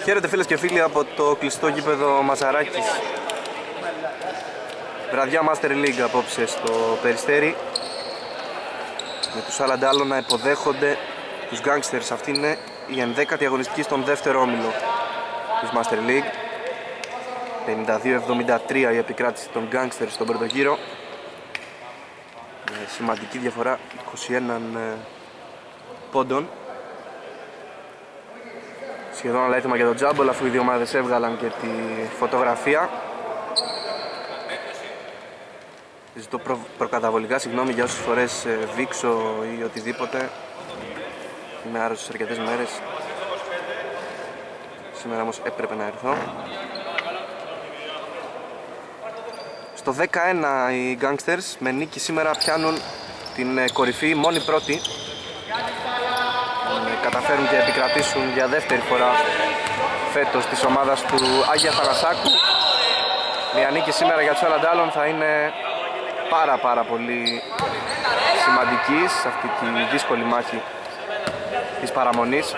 Χαίρετε φίλες και φίλοι από το κλειστό γήπεδο Μαζαράκης. Βραδιά Master League απόψε στο Περιστέρι, με τους Αλαντάλλο να υποδέχονται τους Gangsters. Αυτή είναι η 11η αγωνιστική στον δεύτερο όμιλο της Master League. 52-73 η επικράτηση των Gangsters στον πρώτο γύρο, με σημαντική διαφορά 21 πόντων. Σχεδόν όλα έτοιμα για τον τζάμπολ, αφού οι δύο ομάδες έβγαλαν και τη φωτογραφία. Ζητώ προκαταβολικά συγγνώμη για όσες φορές βήξω ή οτιδήποτε. Είμαι άρρωστος αρκετές μέρες. Σήμερα όμως έπρεπε να έρθω. Στο 11 οι Gangsters με νίκη σήμερα πιάνουν την κορυφή, μόνη πρώτη. Καταφέρουν και επικρατήσουν για δεύτερη φορά φέτος της ομάδας του Άγια Θανασάκου. Μια νίκη σήμερα για τους Αλαντάλλων θα είναι πάρα πολύ σημαντική σε αυτή τη δύσκολη μάχη της παραμονής.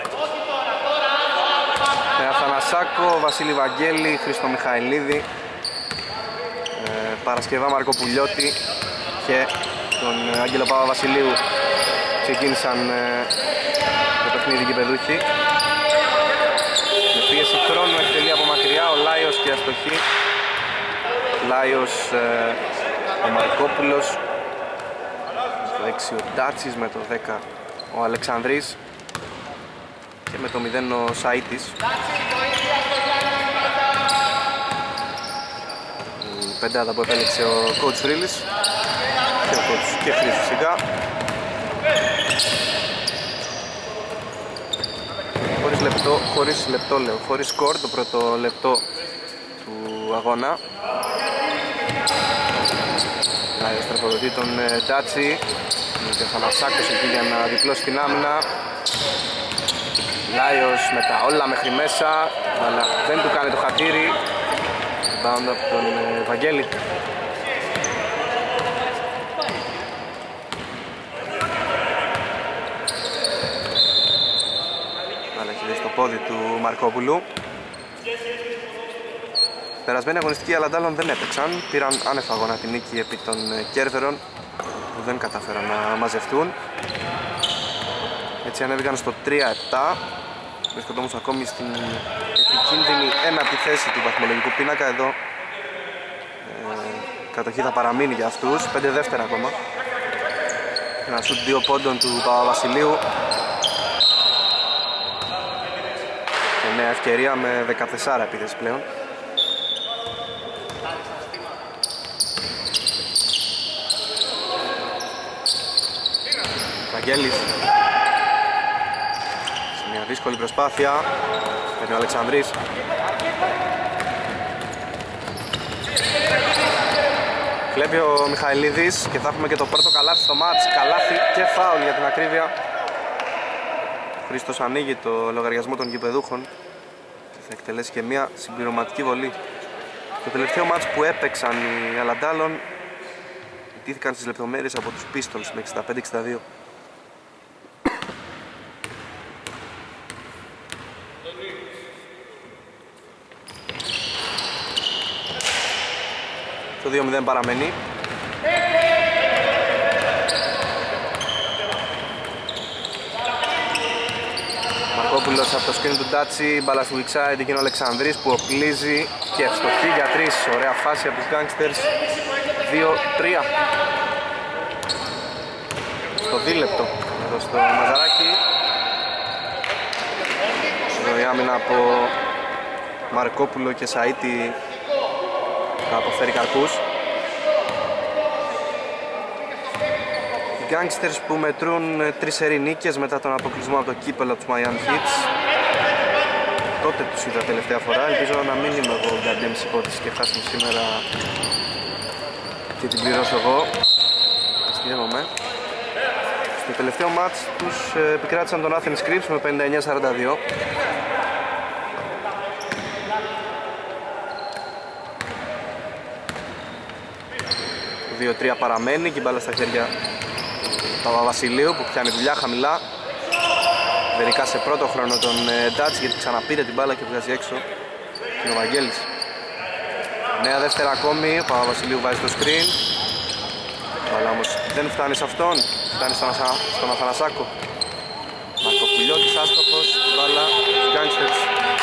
Με Αθανασάκο, Βασίλη Βαγγέλη, Χρήστο Μιχαηλίδη, Παρασκευά Μαρκοπουλιώτη και τον Άγγελο Παπαβασιλείου ξεκίνησαν το παιχνίδι γηπεδούχοι. Με πίεση χρόνου εκτελεί από μακριά ο Λάιος και αστοχή. Λάιος, ο Μαρκόπουλος, το 6 ο Ντάτσης, με το 10 ο Αλεξανδρής και με το 0 ο Σαΐτης. Η πεντάδα που επέλεξε ο coach Ρίλης και ο coach και Χρήστος φυσικά. Χωρίς σκορ το πρώτο λεπτό του αγώνα. Λάιος τροφοδοτεί τον Τάτσι και ο Θανασάκος εκεί για να διπλώσει την άμυνα. Λάιος με τα όλα μέχρι μέσα, αλλά δεν του κάνει το χατήρι. Πάνω από τον Βαγγέλη. Αλλά έχει δει στο πόδι του Μαρκόπουλου. Περασμένη αγωνιστική Αλαντάλλων δεν έπαιξαν, πήραν άνευ αγώνα την νίκη επί των Κέρβερων που δεν καταφέραν να μαζευτούν. Έτσι ανέβηκαν στο 3-7, βρίσκονται όμως ακόμη στην επικίνδυνη ένατη θέση του βαθμολογικού πίνακα. Εδώ κατοχή θα παραμείνει για αυτούς, 5 δεύτερα ακόμα. Ένα σουτ 2 πόντων του Παπαβασιλείου και νέα ευκαιρία με 14 επίθεση πλέον. Βαγγέλης σε μια δύσκολη προσπάθεια, παίρνει ο Αλεξανδρής. Βλέπει ο Μιχαηλίδης και θα έχουμε και το πρώτο καλάθι στο μάτς. Καλάθι και φάουλ για την ακρίβεια. Ο Χρήστος ανοίγει το λογαριασμό των γηπεδούχων και θα εκτελέσει και μια συμπληρωματική βολή. Το τελευταίο μάτς που έπαιξαν οι Αλαντάλλων ιτήθηκαν στις λεπτομέρειες από τους Pistols με 65-62. Το 2-0 παραμένει. Μαρκόπουλος από το screen του Τάτσι, μπάλα στο Wixide, εκείνο ο Αλεξανδρής που οπλίζει και ευστοχή για 3. Ωραία φάση από τους Gangsters. 2-3 στο δίλεπτο εδώ στο Μαζαράκι. Εδώ η άμυνα από Μαρκόπουλο και Σαΐτη θα αποφέρει καρπούς. Οι Gangsters που μετρούν 3 σερί νίκες μετά τον αποκλεισμό από το κύπελλο τους Miami Heats. Τότε τους είδα τελευταία φορά, ελπίζω να μην είμαι εγώ γκαντέμις υπόθεση και χάσουμε σήμερα και την πληρώσω εγώ. Αστειεύομαι. Στο τελευταίο μάτς τους επικράτησαν τον Athens Crips με 59-42. Το 2-3 παραμένει και η μπάλα στα χέρια του Παπαβασιλείου που πιάνει δουλειά χαμηλά. Γενικά σε πρώτο χρόνο τον Ντάτς, γιατί ξαναπήρε την μπάλα και βγάζει έξω και ο Βαγγέλης. Νέα δεύτερα ακόμη, ο Παπαβασιλείου βάζει το screen. Αλλά όμως δεν φτάνει σε αυτόν, φτάνει στον Αθανασάκο. Μαρκοπουλιώτης άστοχος, μπάλα στους Gangsters.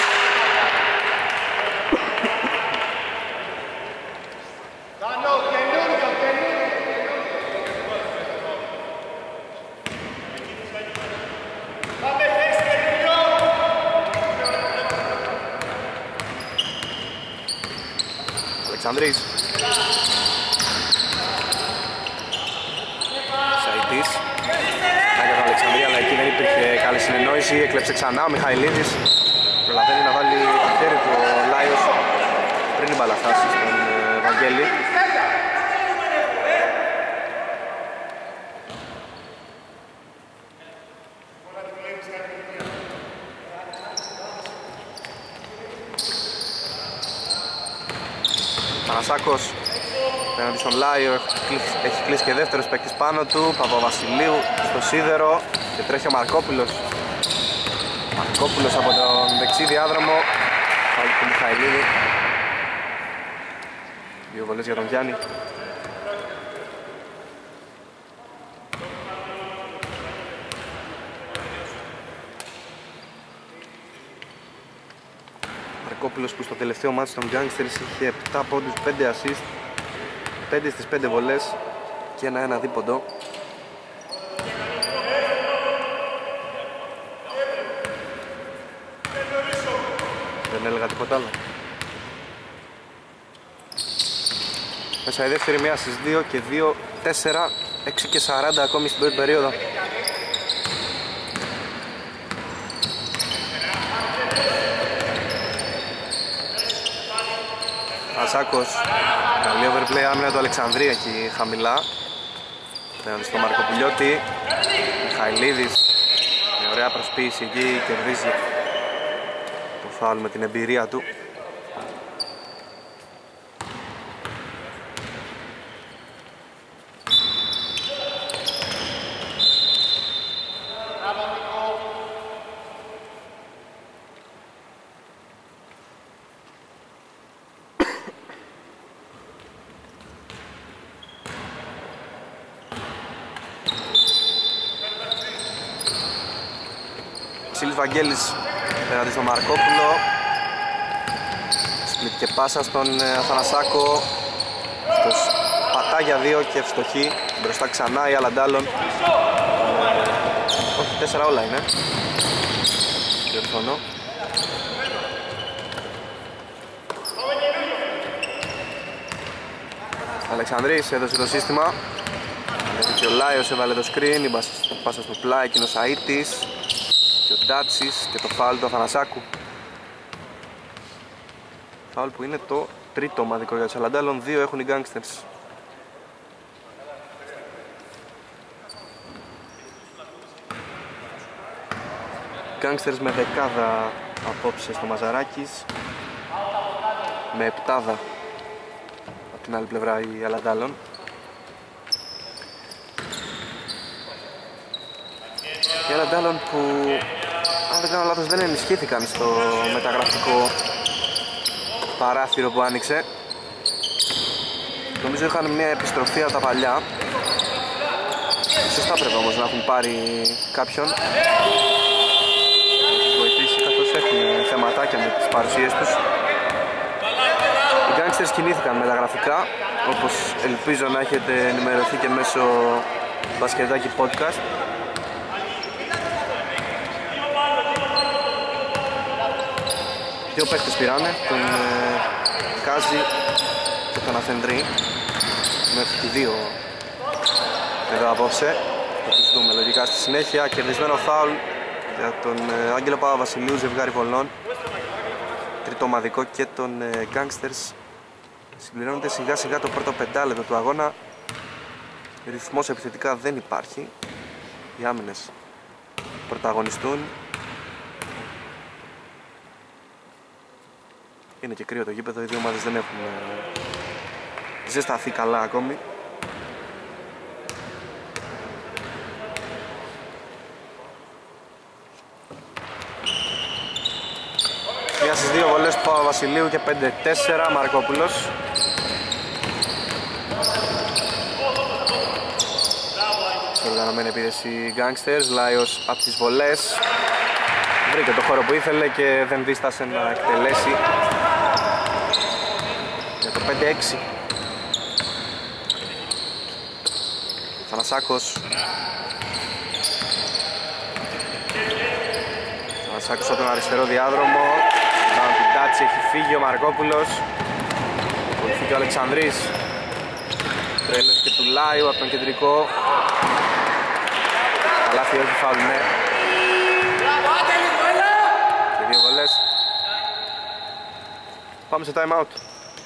Αλεξανδρής. Σαϊτής. Έκανε τον Αλεξανδρία, αλλά εκεί δεν υπήρχε καλή συνεννόηση. Έκλεψε ξανά ο Μιχαηλίδης. Προλαβαίνει να βάλει το χέρι του ο Λάιος πριν η μπάλα φτάσει στον Βαγγέλη. Πανασάκος απέναντι στον Λάιο, έχει κλείσει και δεύτερος παίκτης πάνω του. Παπαβασιλείου στο σίδερο και τρέχει ο Μαρκόπουλος. Μαρκόπουλος από τον δεξί διάδρομο, πάλι του Μιχαηλίδη. Δύο βολές για τον Γιάννη. Μαρκόπουλος που στο τελευταίο μάτι των Gangsters είχε 7 πόντους, 5 assist, 5 στις 5 βολές και ένα δίποντο. Δεν έλεγα τίποτα άλλο. Μέσα η δεύτερη, 1 στις 2 και 2, 4, 6 και 40 ακόμη στην πρώτη περίοδο. Ασάκος, καλή overplay άμυνα του Αλεξανδρία εκεί χαμηλά. Πέραντι στο Μαρκοπουλιώτη. Μιχαηλίδης με ωραία προσποίηση εκεί, κερδίζει το φάουλ με την εμπειρία του. Βαγγέλης πέραντι στον Μαρκόπουλο. Σπλιτ και πάσα στον Αθανασάκο. Αυτός πατά για 2 και ευστοχή. Μπροστά ξανά η Αλαντάλλον. Όχι, 4 όλα είναι. Διορθώνω. Αλεξανδρής έδωσε το σύστημα. Και ο Λάιος έβαλε το screen. Η πάσα στο πλάι, εκείνος Αΐτης. Και ο Ντάτσις και το φάουλ του Αθανασάκου. Φάουλ που είναι το τρίτο ομαδικό για τους Αλαντάλλον, 2 έχουν οι Gangsters. Gangsters με δεκάδα απόψε στο Μαζαράκης, με επτάδα από την άλλη πλευρά οι Αλαντάλλον. Οι Αλαντάλλον που, αν δεν κάνω λάθος, δεν ενισχύθηκαν στο μεταγραφικό παράθυρο που άνοιξε. Νομίζω είχαν μια επιστροφή από τα παλιά. Σωστά πρέπει όμως να έχουν πάρει κάποιον να τους βοηθήσει, καθώς έχουν θεματάκια με τις παρουσίες τους. Οι Gangsters κινήθηκαν μεταγραφικά, όπως ελπίζω να έχετε ενημερωθεί και μέσω Μπασκετάκι Podcast. Δύο παίκτες πήρανε, τον Κάζι και τον Αθενδρή. Μέχρι και δύο εδώ απόψε. Θα τους δούμε λογικά στη συνέχεια. Κερδισμένο φάουλ για τον Άγγελο Παπαβασιλείου, ζευγάρι βολών. Τρίτο ομαδικό και τον Gangsters. Συμπληρώνεται σιγά σιγά το πρώτο πεντάλεπτο του αγώνα. Ρυθμός επιθετικά δεν υπάρχει. Οι άμυνες πρωταγωνιστούν. Είναι και κρύο το γήπεδο, οι δύο ομάδες δεν έχουν ζεσταθεί καλά ακόμη. 3 στις 2 βολές του Παπαβασιλείου και 5-4 Μαρκόπουλος. Οργανωμένη επίθεση Gangsters, Λάιος από τις βολές. Βρήκε το χώρο που ήθελε και δεν δίστασε να εκτελέσει για το 5-6. Θανασάκος. Θανασάκος από τον αριστερό διάδρομο. Πάνω την τάτσι, έχει φύγει ο Μαρκόπουλος. Βοηθεί και ο Αλεξανδρής. Τρέλερ και του Λάιου από τον κεντρικό. Καλάθι, όχι φάουλ, ναι. Και 2 βολές. Πάμε σε time out.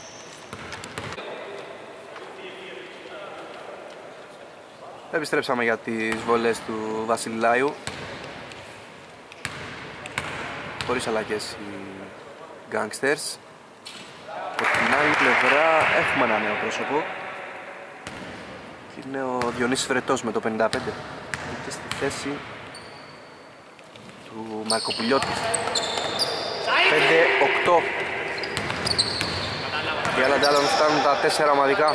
Επιστρέψαμε για τις βολές του Βασίλη Λάιου. Χωρίς αλλαγές οι Gangsters. Από την άλλη πλευρά έχουμε ένα νέο πρόσωπο. Είναι ο Διονύσης Φρετός με το 55. Και στη θέση του Μαρκοπουλιώτη. 5-8. Οι άλλοι αντάλλων φτάνουν τα 4 ομαδικά.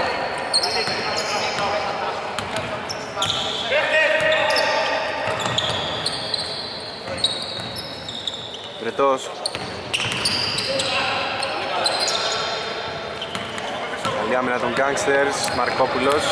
Φρετός. Καλή άμυνα των Gangsters, Μαρκόπουλος.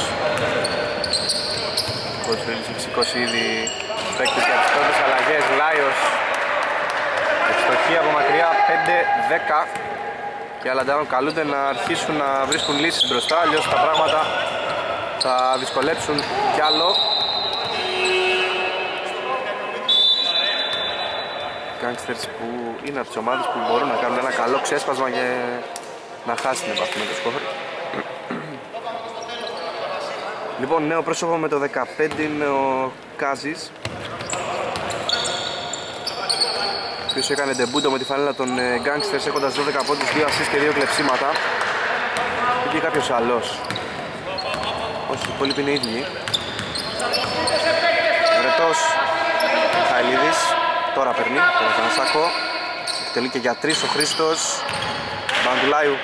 Ο Κοτσφίλης έχει σηκώσει ήδη παίκτες για τις πρώτες αλλαγές. Λάιος. Ευστοχή από μακριά 5-10. Και άλλα ντάουν καλούνται να αρχίσουν να βρίσκουν λύσεις μπροστά, αλλιώς τα πράγματα θα δυσκολέψουν κι άλλο. Gangsters που είναι από τις ομάδες που μπορούν να κάνουν ένα καλό ξέσπασμα και να χάσει την επαφή με το σκορ. Λοιπόν, νέο πρόσωπο με το 15 είναι ο Κάζης, ο οποίος έκανε ντεμπούντο με τη φανέλα των Gangsters έχοντας 12 πόντους, 2 assist και 2 κλεψίματα. Και κάποιος άλλος. Όχι, οι υπόλοιποι είναι ίδιοι. Βρετός Μιχαηλίδης, τώρα περνεί τον Θανασάκο. Εκτελεί και για 3 ο Χρήστος. Μπαντουλάιου.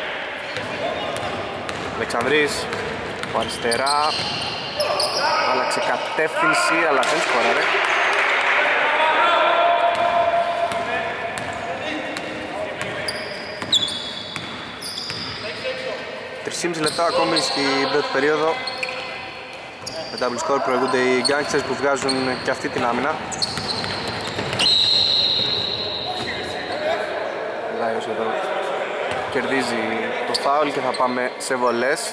Αλεξανδρής από αριστερά. Άλλαξε κατεύθυνση αλλά δεν σκόραρε. 3,5 λεπτά ακόμη στην πρώτη περίοδο. Με double score προηγούνται οι Gangsters που βγάζουν και αυτή την άμυνα. Λάιος εδώ κερδίζει το φάουλ και θα πάμε σε βολές.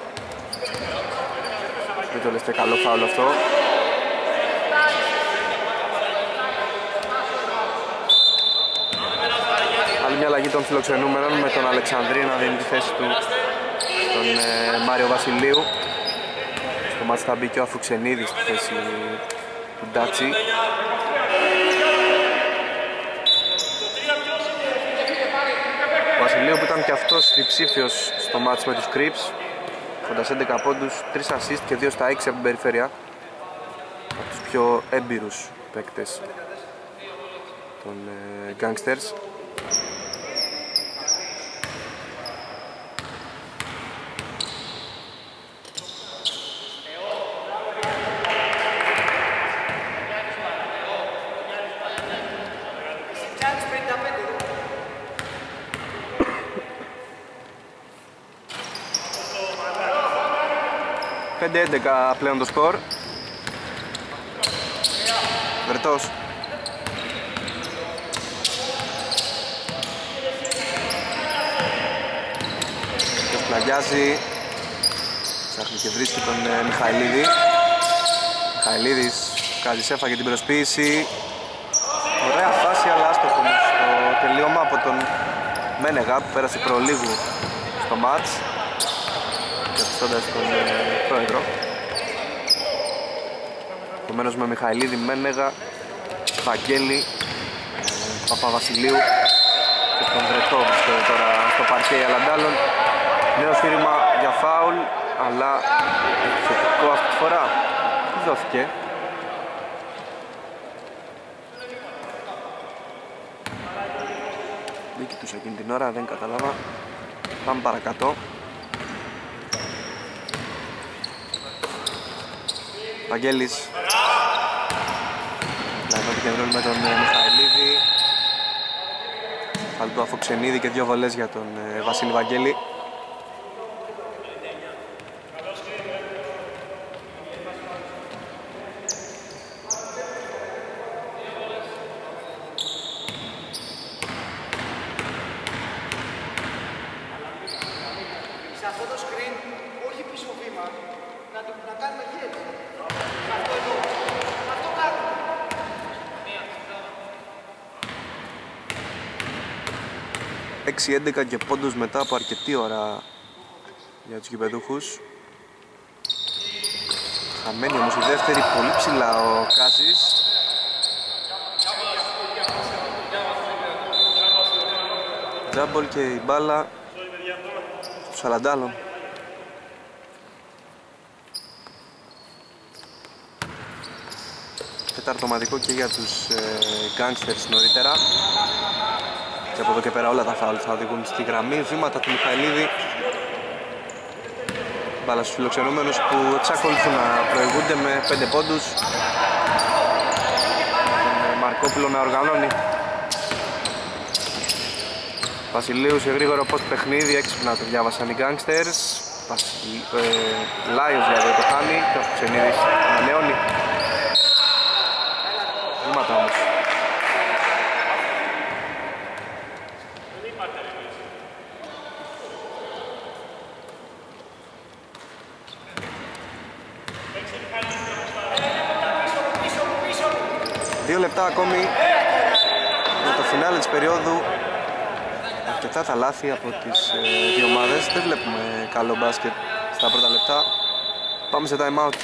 Δεν το λες και καλό φάουλ αυτό. Άλλη μια αλλαγή των φιλοξενούμενων με τον Αλεξανδρή να δίνει τη θέση του στον Μάριο Βασιλείου. Στο μάτς θα μπει και ο Αφουξενίδης στη θέση του Ντάτσι. Ο Βασιλείου που ήταν και αυτός διψήφιος στο μάτς με τους Crips, κοντάς 11 πόντους, 3 assist και 2 στα 6 από την περιφέρεια. Από τους πιο έμπειρους παίκτες των Gangsters. Πέντε 11 πλέον το σκορ. Βρετός. Ποιος πλαγιάζει. Ψάχνει και βρίσκει τον Μιχαηλίδη. Μιχαηλίδης, Κάζης έφαγε την προσποίηση. Ωραία φάση αλλά άστοχο στο τελείωμα από τον Μένεγα που πέρασε προλίγου στο μάτς, καθιστώντας τον πρόεδρο. Επομένως με Μιχαηλίδη, Μένεγα, Βαγγέλη, Παπαβασιλείου και τον Βρετό βρίσκεται τώρα στο παρκέ οι Αλαντάλλων. Νέο σφύριγμα για φάουλ, αλλά επιθετικό αυτή τη φορά. Τι δόθηκε? κοιτούσα εκείνη την ώρα, δεν κατάλαβα. Πάμε παρακάτω. Βαγγέλης. Λαϊβά επικεντρώνει με τον Μιχαηλίδη. Φάλ του Αφοξενίδη και 2 βολές για τον Βασίλη Βαγγέλη. Σε αυτό το screen, όχι πίσω βήμα, να κάνουμε χέρι. Αυτό εδώ. Αυτό κάνουμε. 6-11 και πόντους μετά από αρκετή ώρα για τους γηπεδούχους. Χαμένη όμως η δεύτερη, πολύ ψηλά ο Κάζης. Τζάμπολ και η μπάλα του Σαλαντάλων. Τέταρτο ομαδικό και για τους Gangsters νωρίτερα. Και από εδώ και πέρα όλα τα φάουλ θα οδηγούν στη γραμμή. Βήματα του Μιχαηλίδη. Μπάλα στους φιλοξενούμενους που εξακολουθούν να προηγούνται με 5 πόντους. Τον Μαρκόπουλο να οργανώνει. Βασιλείου σε γρήγορο post παιχνίδι, έξυπνα το διάβασαν οι Gangsters. Λάιος δηλαδή το χάνει και ο Ξενίδης ανανεώνει. Βήματα όμως. Δύο λεπτά ακόμη για το φινάλε της περίοδου. Αρκετά τα λάθη από τις δύο ομάδες. Δεν βλέπουμε καλό μπάσκετ στα πρώτα λεπτά. Πάμε σε time out.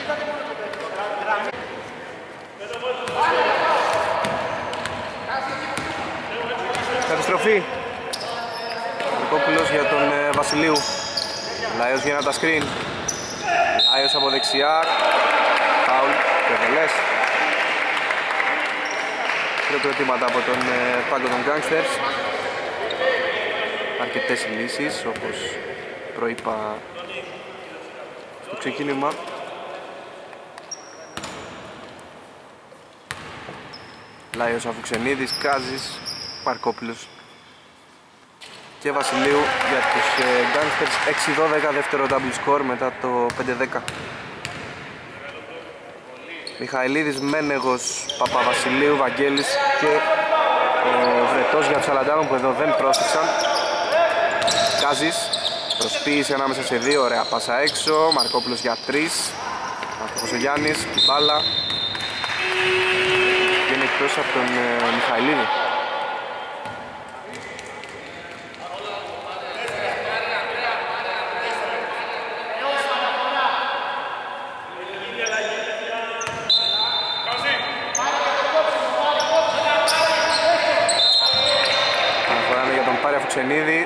Επιστροφή. Μαρκόπουλος για τον Βασιλείου. Λάιος για τα screen. Λάιος από δεξιά. Φάουλ και βολές. Χειροκροτήματα από τον πάγκο των Gangsters. Αρκετές λύσεις όπως προείπα στο ξεκίνημα. Λάιος Αφουξενίδης, Κάζης, Μαρκόπουλος και Βασιλείου για τους Gangsters. 6-12 δεύτερο double score μετά το 5-10. Μιχαηλίδης, Μένεγος, Παπαβασιλείου, Βαγγέλης και ο Βρετός για τους Αλαντάνων που εδώ δεν πρόσεξαν. Κάζης, προσποίηση ανάμεσα σε 2, ωραία πάσα έξω. Μαρκόπουλος για 3. Μαρκόπουλος ο Γιάννης, η μπάλα. Και είναι εκτός από τον Μιχαηλίδη. Αναφοράνε για τον Πάρη Αφουξενίδη.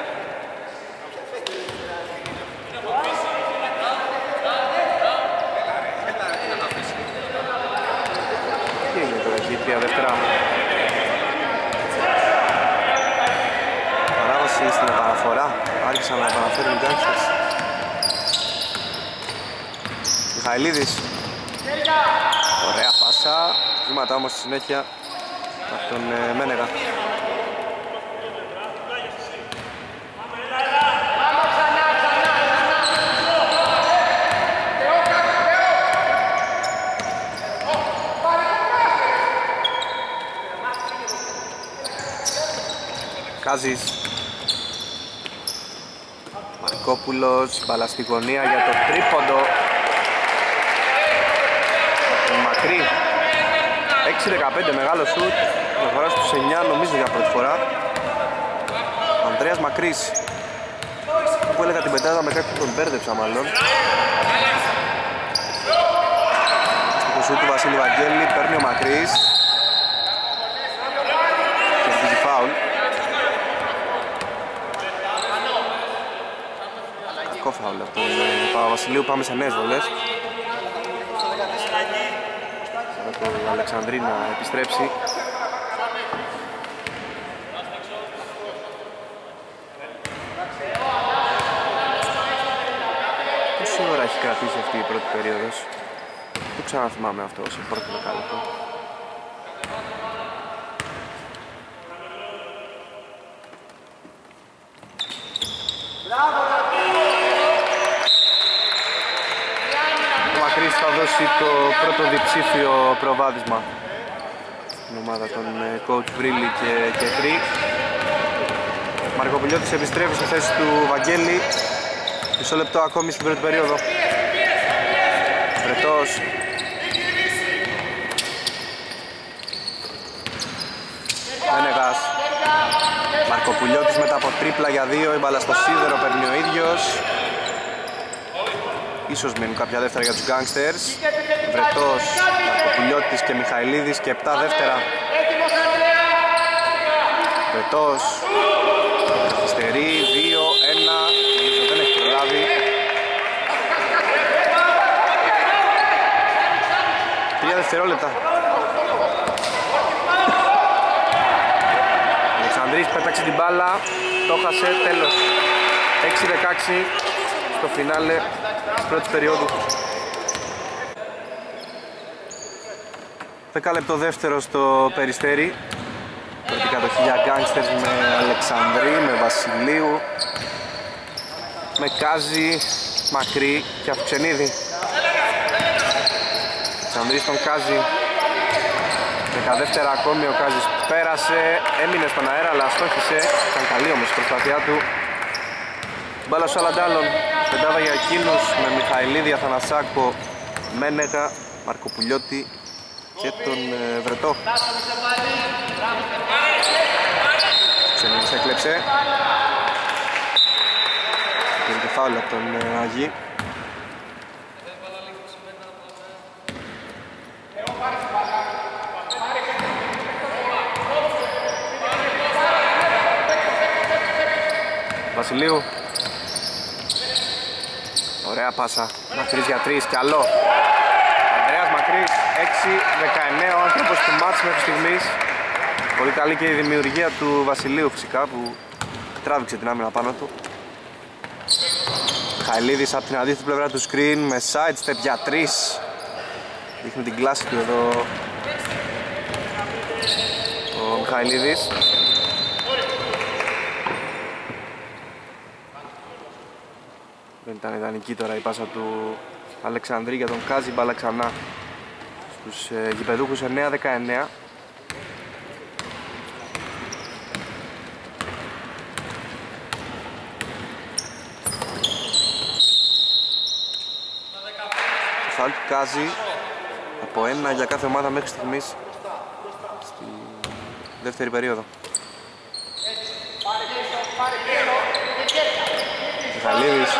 Δεύτερα παράβαση στην επαναφορά, άρχισαν να επαναφέρουν οι Gangsters. Μιχαηλίδης, ωραία πάσα, βήματα όμως στη συνέχεια από τον Μένεγα. Κάζης, Μαρκόπουλος, μπάλα στη γωνία για το τρίποντο. Τον μακρύ, 6-15, μεγάλο σουτ, προχωρά στους 9 νομίζω για πρώτη φορά. Ανδρέας Μακρύς, που έλεγα την πετάδα με κάποιον τον μπέρδεψα μάλλον. Στο σουτ του Βασίλη Βαγγέλη, παίρνει ο Μακρύς και βγάζει φάουλ. Φάουλ από τον Παπαβασιλείου. Πάμε σε νέες βολές. Θα τον Αλεξανδρή να επιστρέψει. κρατήσει αυτή η πρώτη περίοδος. Το ξαναθυμάμαι αυτό σε πρώτο δεκάλεπτο. Ο Μακρύς θα δώσει το πρώτο διψήφιο προβάδισμα στην ομάδα των coach Βρύλη και Κετρή. Μαρκοπουλιώτης επιστρέφει στη θέση του Βαγγέλη. Μισό λεπτό ακόμη στην πρώτη περίοδο. Βρετός. Μένεγας. Μαρκοπουλιώτης μετά από τρίπλα για 2. Η μπάλα στο σίδερο παίρνει ο ίδιος. Ίσως μείνουν κάποια δεύτερα για τους Gangsters. Βρετός, Μαρκοπουλιώτης και Μιχαηλίδης και 7 δεύτερα. Βρετός. Καθυστερεί, 2-1. Δεν έχει προλάβει. 3 δευτερόλεπτα. Αλεξανδρής πέταξε την μπάλα. Το χάσε, τέλος. 6-16 στο φινάλε της πρώτης περίοδου. 10 λεπτό δεύτερο στο Περιστέρι. Πρώτη κατοχή για Gangsters με Αλεξανδρή, με Βασιλείου, με Κάζη, Μακρύ και Αυξενίδη. Αλεξανδρής στον Κάζη. 10 δεύτερα ακόμη, ο Κάζης πέρασε, έμεινε στον αέρα αλλά αστόχησε. Ήταν καλή όμως η προσπάθειά του. Μπάλα στους Αλαντάλλων, πεντάδα για εκείνους με Μιχαηλίδη, Αθανασάκο, Μένεγα, Μαρκοπουλιώτη και τον Βρετό. Ξενίδης έκλεψε. Πήρε και φάουλ από τον Αγί. Βασιλείου. Ωραία πάσα. Μακρύς για 3. Καλό. Ανδρέας Μακρύς. 6-19 ο άνθρωπος του μάτς μέχρι στιγμής. Πολύ καλή και η δημιουργία του Βασιλείου φυσικά που τράβηξε την άμυνα πάνω του. Μιχαηλίδης από την αντίθετη πλευρά του screen με side step για 3. Δείχνει την κλάση του εδώ ο Μιχαηλίδης. Δεν ήταν ιδανική τώρα η πάσα του Αλεξανδρή για τον Κάζι. Μπάλα ξανά στους γηπεδούχους. 9-19. Φάουλ του Κάζι από 1 για κάθε ομάδα μέχρι στιγμής στη δεύτερη περίοδο. Μιχαλίδης.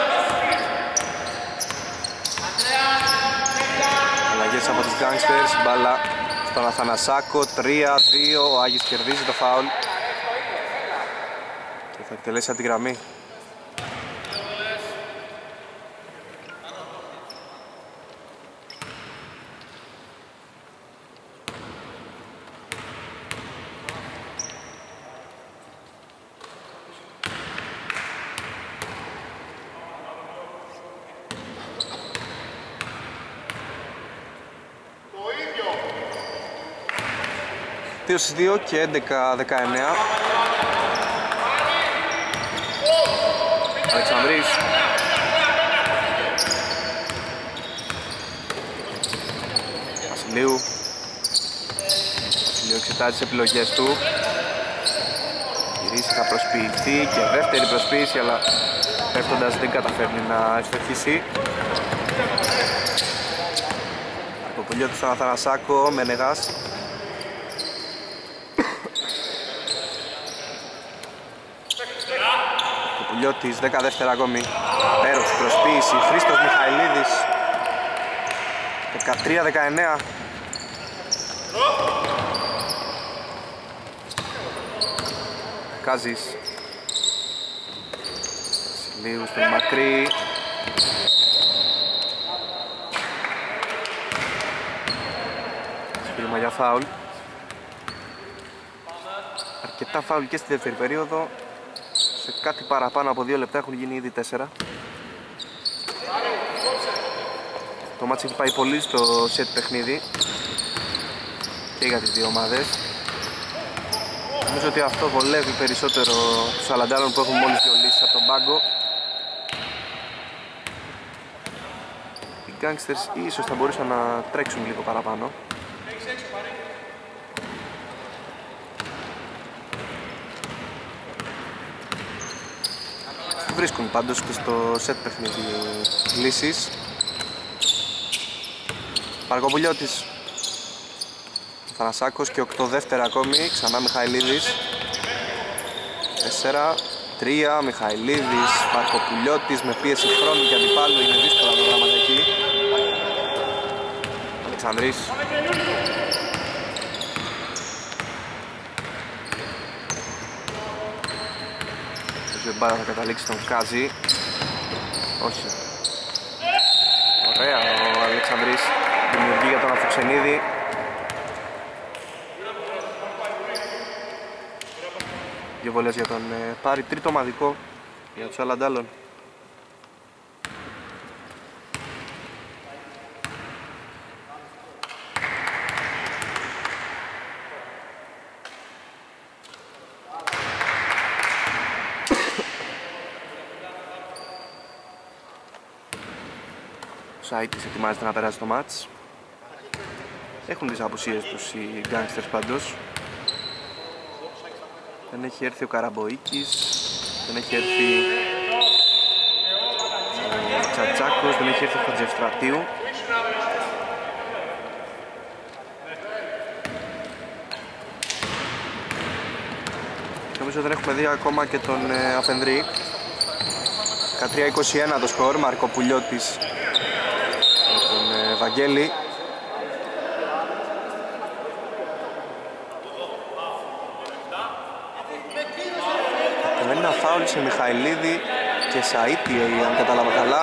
Αλλαγές από τους Gangsters. Μπάλα στον Αθανασάκο. 3-2. Ο Άγης κερδίζει το φάουλ και θα εκτελέσει από τη γραμμή. Στις 2 και 11-19. Αλεξανδρής. Βασιλείου. Βασιλείου εξετάζει τις επιλογές του. Γυρίσει, θα προσποιηθεί και δεύτερη προσποίηση, αλλά πέφτοντας δεν καταφέρνει να ευστοχίσει. Το πουλιό του στον Αθανασάκο, Μένεγας. Πουλιώτης, 10 δεύτερα ακόμη. Πέρος, προσποίηση, Χρήστος Μιχαηλίδης. 13-19. Κάζης. Βασιλείου στον Μακρύ. Σφύρμα για φάουλ. Αρκετά φάουλ και στη δεύτερη περίοδο. Σε κάτι παραπάνω από 2 λεπτά έχουν γίνει ήδη 4. Το μάτς έχει πάει πολύ στο σετ παιχνίδι και για τις δύο ομάδες. Νομίζω ότι αυτό βολεύει περισσότερο τους Αλαντάλων που έχουν μόλις δύο λύσεις από τον πάγκο. Οι Gangsters ίσως θα μπορούσαν να τρέξουν λίγο παραπάνω. Βρίσκουν πάντως και στο σετ παιχνίδι λύσεις. Παρκοπουλιώτης, Θανασάκος και 8 δεύτερα ακόμη, ξανά Μιχαηλίδης. 4, 3, Μιχαηλίδης, Παρκοπουλιώτης με πίεση χρόνου και αντιπάλου, είναι δύσκολα τα πράγματα εκεί. Αλεξανδρής. Η μπάρα θα καταλήξει στον Κάζη. Όχι. Ωραία ο Αλεξανδρής δημιουργεί για τον Αφουξενίδη. Δύο βολές για τον Πάρη, τρίτο ομαδικό για τους Αλαντάλων. Ο Σαΐτης ετοιμάζεται να περάσει το μάτς. Έχουν τις απουσίες τους οι Gangsters πάντως. Δεν έχει έρθει ο Καραμποίκης, δεν έχει έρθει ο Τσατσάκος, δεν έχει έρθει ο Χατζευστρατίου. Νομίζω δεν έχουμε δει ακόμα και τον Αφενδρή. 13-21 το σκορ, Μαρκοπουλιώτης με τον Βαγγέλη. Είναι ένα φάουλ σε Μιχαηλίδη και Σαΐτη, αν κατάλαβα καλά.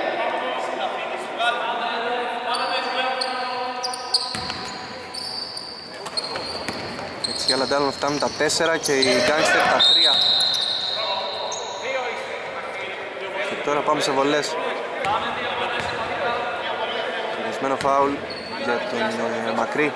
Έτσι οι Αλαντάλων φτάνουν τα 4 και οι Gangster τα 3. Και τώρα πάμε σε βολές. Συνδεσμένο φάουλ για τον Μακρύ.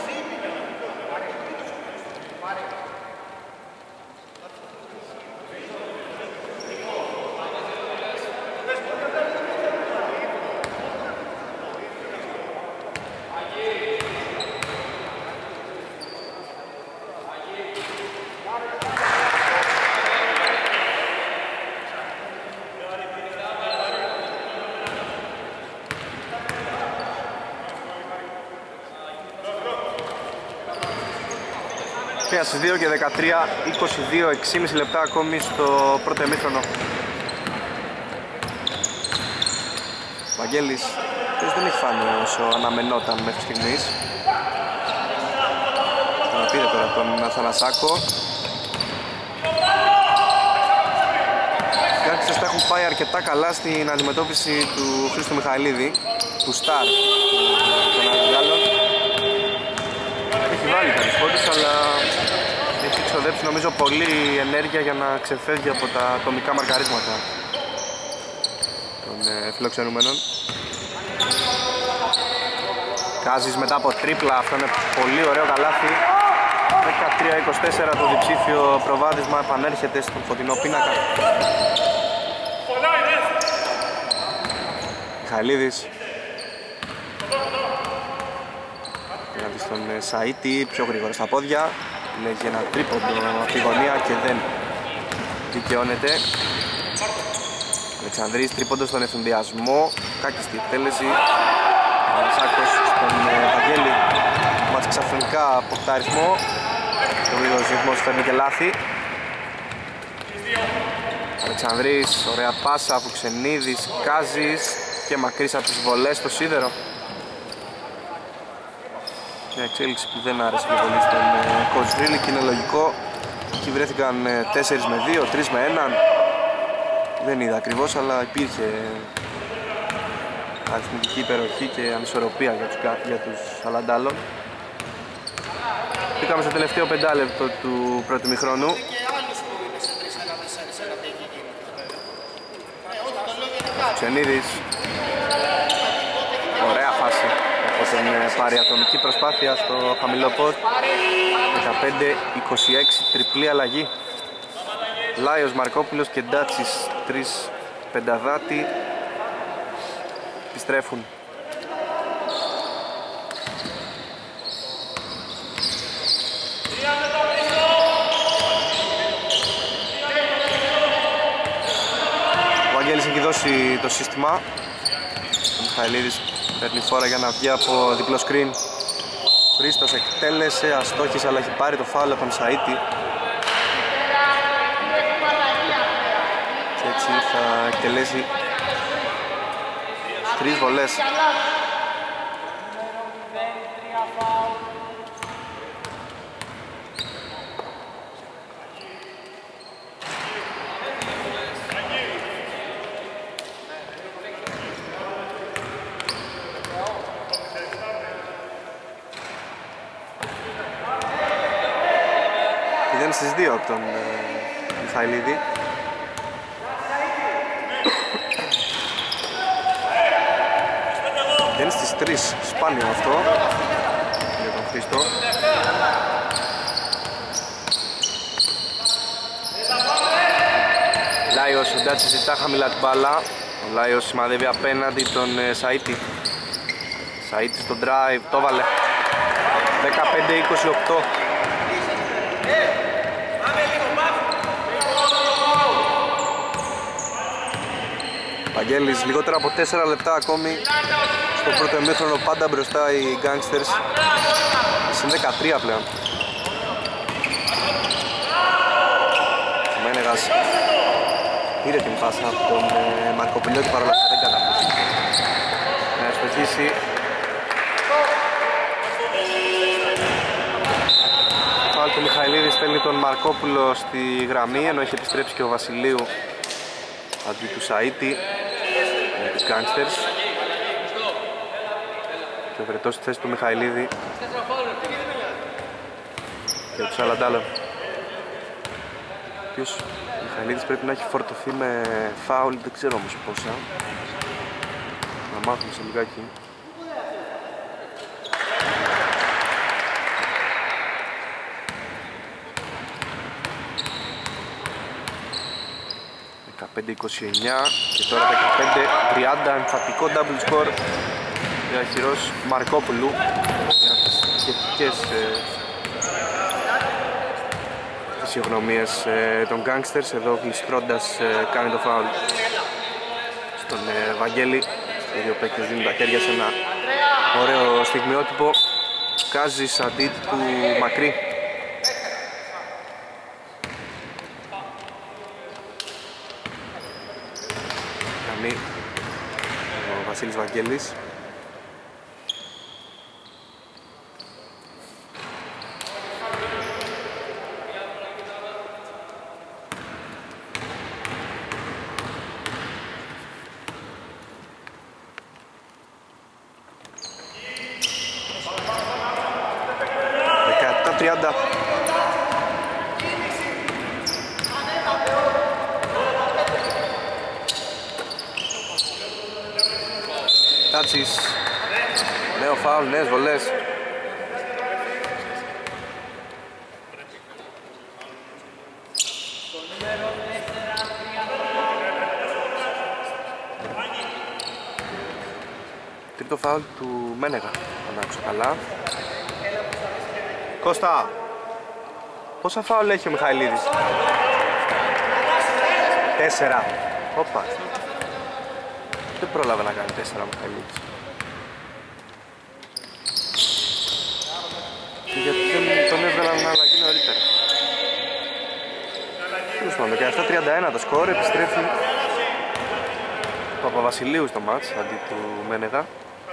Στις 2 και 13, 22, 6,5 λεπτά ακόμη στο πρώτο ημίχρονο. Βαγγέλης, ποιος δεν έχει φάνει όσο αναμενόταν μέχρι στιγμής. Πήρε τώρα τον Αθανασάκο. Οι Gangsters τα έχουν πάει αρκετά καλά στην αντιμετώπιση του Χρήστου Μιχαηλίδη, του Σταρ των Αλαντάλων. Έχει βάλει κάποιους πόντους, αλλά έχει εξοδέψει νομίζω πολύ ενέργεια για να ξεφεύγει από τα ατομικά μαρκαρίσματα των φιλοξενούμενων. Κάζης μετά από τρίπλα, αυτό είναι πολύ ωραίο καλάθι. 13-24 το διψήφιο προβάδισμα επανέρχεται στον φωτεινό πίνακα. Μιχαηλίδης απέναντι στον Σαΐτη, πιο γρήγορα στα πόδια. Λέγει ένα τρίποντο από τη γωνία και δεν δικαιώνεται. Αλεξανδρής, τρίποντο στον ευθυνδιασμό, κάκιστη εκτέλεση. Σάκος στον Βαγγέλη, μας ξαφνικά αποκτά αριθμό. Το βίντεος ρυθμός φέρνει και λάθη. Αλεξανδρής, ωραία πάσα, Φουξενίδης, Κάζης και Μακρύς από τις βολές στο σίδερο. Μια εξέλιξη που δεν άρεσε και πολύ στον coach Βρύλη και είναι λογικό. Εκεί βρέθηκαν 4 με 2, 3 με 1. Δεν είδα ακριβώς, αλλά υπήρχε αριθμητική υπεροχή και ανισορροπία για τους Αλαντάλων. Πήγαμε στο τελευταίο 5 λεπτό του πρώτου ημιχρόνου. τον πάρει ατομική προσπάθεια στο χαμηλό post. 15-26, τριπλή αλλαγή. Λάιος, Μαρκόπουλος και Ντάτσις, 3 πενταδάτη επιστρέφουν. Ο Αγγέλης έχει δώσει το σύστημα. Ο Μιχαηλίδης παίρνει φόρα για να βγει από διπλό screen. Ο Χρήστος εκτέλεσε, αστόχησε, αλλά έχει πάρει το φάουλ από τον Σαΐτη. Και έτσι θα εκτελέσει 3 βολές. Στις 2 από τον Μιχαηλίδη. Και είναι στις 3, σπάνιο αυτό για τον Χρήστο. Λάιος, ο Ντάτσης ζητά χαμηλά την μπάλα. Ο Λάιος σημαδεύει απέναντι τον Σαΐτη. Σαΐτη στο drive, το βάλε. 15-28. Βαγγέλης, λιγότερα από 4 λεπτά ακόμη στο πρώτο ημίχρονο, πάντα μπροστά οι Gangsters. Συν 13 πλέον. Ο Μένεγας πήρε την πάσα από τον Μαρκοπουλιώτη, παρόλα αυτά δεν καταφέρει να ευστοχίσει. Πάλι του Μιχαηλίδη στέλνει τον Μαρκόπουλο στη γραμμή, ενώ έχει επιστρέψει και ο Βασιλείου αντί του Σαΐτη με τους Gangsters. Και ο Βρετός στη θέση του Μιχαηλίδη και ο Τσαλαντάλο, ο οποίος ο Μιχαηλίδης πρέπει να έχει φορτωθεί με φάουλ, δεν ξέρω όμως πόσα, να μάθουμε σε λιγάκι. και τώρα 15-30, εμφατικό double score για χειρός Μαρκόπουλου για τις σχετικές φυσιογνωμίες των Gangsters. Εδώ γλιστρώντας κάνει το φάουλ στον Βαγγέλη. Οι δύο παίκτες δίνουν τα χέρια σε ένα ωραίο στιγμιότυπο. Κάζης αντί του Μακρύ. Ο Βασίλης Βαγγέλης. Τα 30. Τάτσις, νέο φάουλ, νέες βολές. Τρίτο φάουλ του Μένεγα, αν άκουσα καλά. Κώστα, πόσα φάουλ έχει ο Μιχαηλίδης? 4. Όπα. Δεν πρόλαβε να κάνει 4 ο Μιχαηλίδης. Και γιατί δεν τον έβγαλαν να αλλαγεί νωρίτερα. Τέλος πάντων, 17-31 το σκορ, επιστρέφει ο Παπαβασιλείου στο μάτς αντί του Μένεγα.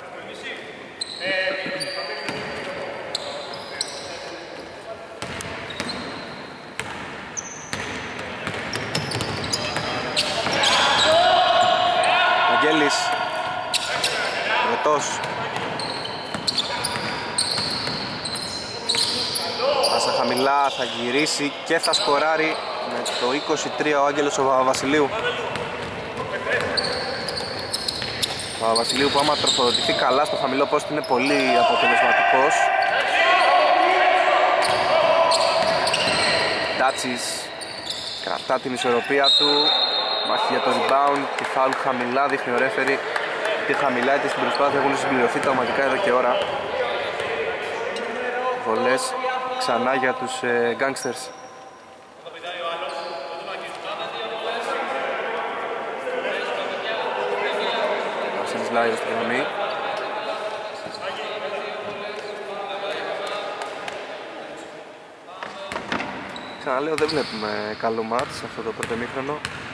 Αγγέλης, Βρετός, πάσα χαμηλά, θα γυρίσει και θα σκοράρει με το 23 ο Άγγελος ο Βασιλείου. Ο Βασιλείου που άμα τροφοδοτηθεί καλά στο χαμηλό πόστο είναι πολύ αποτελεσματικός. Ντάτσις κρατά την ισορροπία του, μάχη για το rebound και φάουλ χαμηλά, δείχνει ο ρέφερι και χαμηλά είτε στην προσπάθεια έχουν συμπληρωθεί τα ομαδικά εδώ και ώρα. Βολές ξανά για τους Gangsters. Βασίλης Λάιος στη γραμμή. Ξαναλέω, δεν βλέπουμε καλό μάτς σε αυτό το πρώτο ημίχρονο.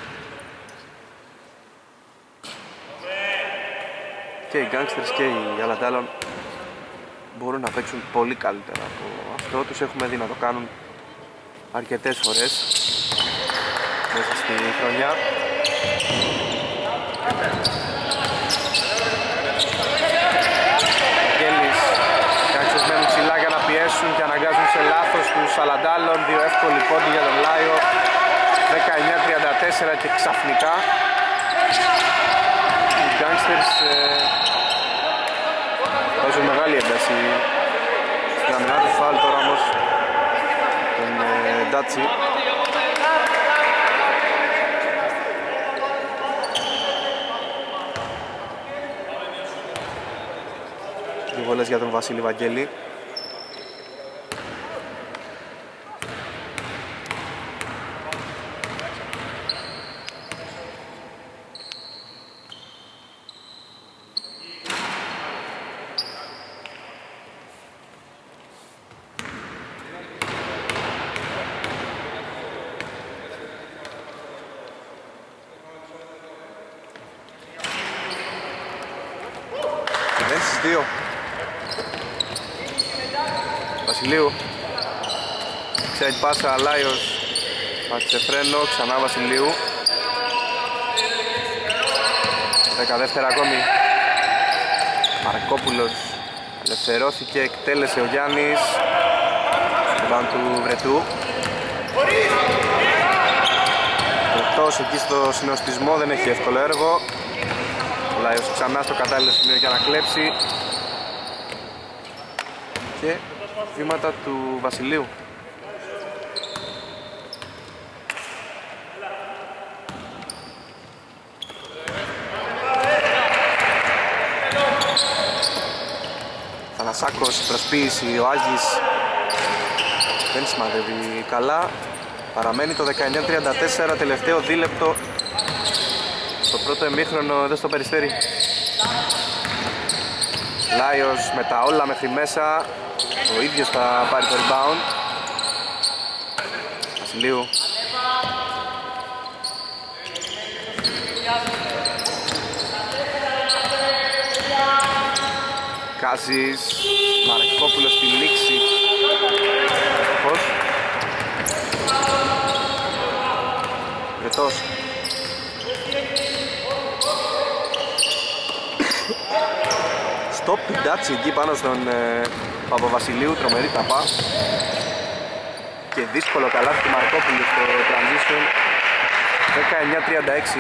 Και οι Gangsters και οι Αλαντάλλον μπορούν να παίξουν πολύ καλύτερα από αυτό. Τους έχουμε δει να το κάνουν αρκετές φορές μέσα στη χρονιά. Γέλης, Gangsters μένουν ψηλά για να πιέσουν και αναγκάζουν σε λάθος τους Αλαντάλλον. Δύο εύκολοι πόντοι για τον Λάιο. 19-34 και ξαφνικά οι Gangsters παίζουν μεγάλη ένταση στην αμυνά του. Φάουλ τώρα όμως τον Ντάτσι. Δύο βολές για τον Βασίλη Βαγγέλη. Βασιλείου, side πάσα, Λάιος, πάτησε φρένο, ξανά Βασιλείου. 10 δεύτερα ακόμη. Μαρκόπουλος ελευθερώθηκε, εκτέλεσε ο Γιάννης. Πάνω του Βρετού. Βρετός εκεί στο συνοστισμό, δεν έχει εύκολο έργο. Ο Λάιος ξανά στο κατάλληλο σημείο για να κλέψει. Και βήματα του Βασιλείου. Θανασάκος, προσποίηση, ο Άγης δεν σημαδεύει καλά. Παραμένει το 19-34, τελευταίο δίλεπτο στο πρώτο ημίχρονο εδώ στο Περιστέρι. Λάιος με τα όλα μέχρι μέσα, ο ίδιος θα πάρει το rebound. Βασιλείου. Κάζης, Μαρκόπουλος στη λήξη. Πώς? Βρετός. Στοπ του Ντάτσι εκεί πάνω στον Παπαβασιλείου, τρομερή ταπά. Και δύσκολο καλάθι του Μαρκόπουλου στο transition. 19-36.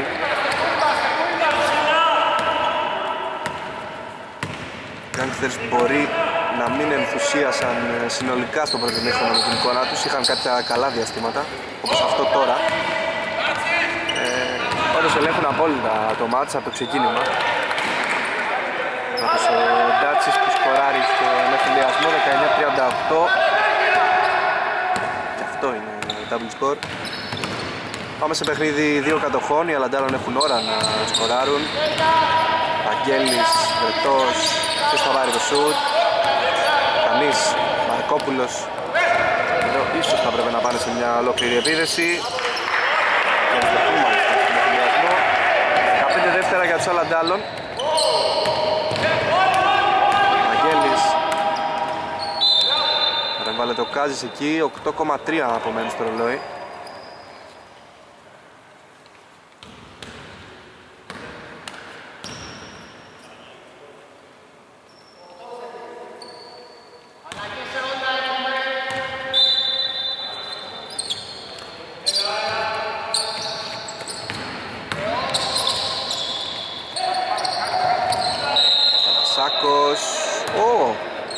Οι Gangsters μπορεί να μην ενθουσίασαν συνολικά στο πρώτο ημίχρονο με την εικόνα τους. Είχαν κάποια καλά διαστήματα, όπως αυτό τώρα. Πάντως ελέγχουν απόλυτα το μάτς από το ξεκίνημα. Από ο Ντάτσις που σκοράρει στο εμφυλιασμό 19-38. Και αυτό είναι double score. Πάμε σε παιχνίδι δύο κατοχών. Οι Αλαντάλλον έχουν ώρα να σκοράρουν. Βαγγέλης, Βρετός, ποιος θα πάρει το σουτ? Κανείς. Μαρκόπουλος. Εδώ ίσως θα πρέπει να πάνε σε μια ολόκληρη επίδεση. Και ευστοχούν μάλιστα στον εμφυλιασμό. 15 δεύτερα για τους Αλαντάλλον. Βάλε το Κάζης εκεί, 8,3 απομένει στο ρολόι.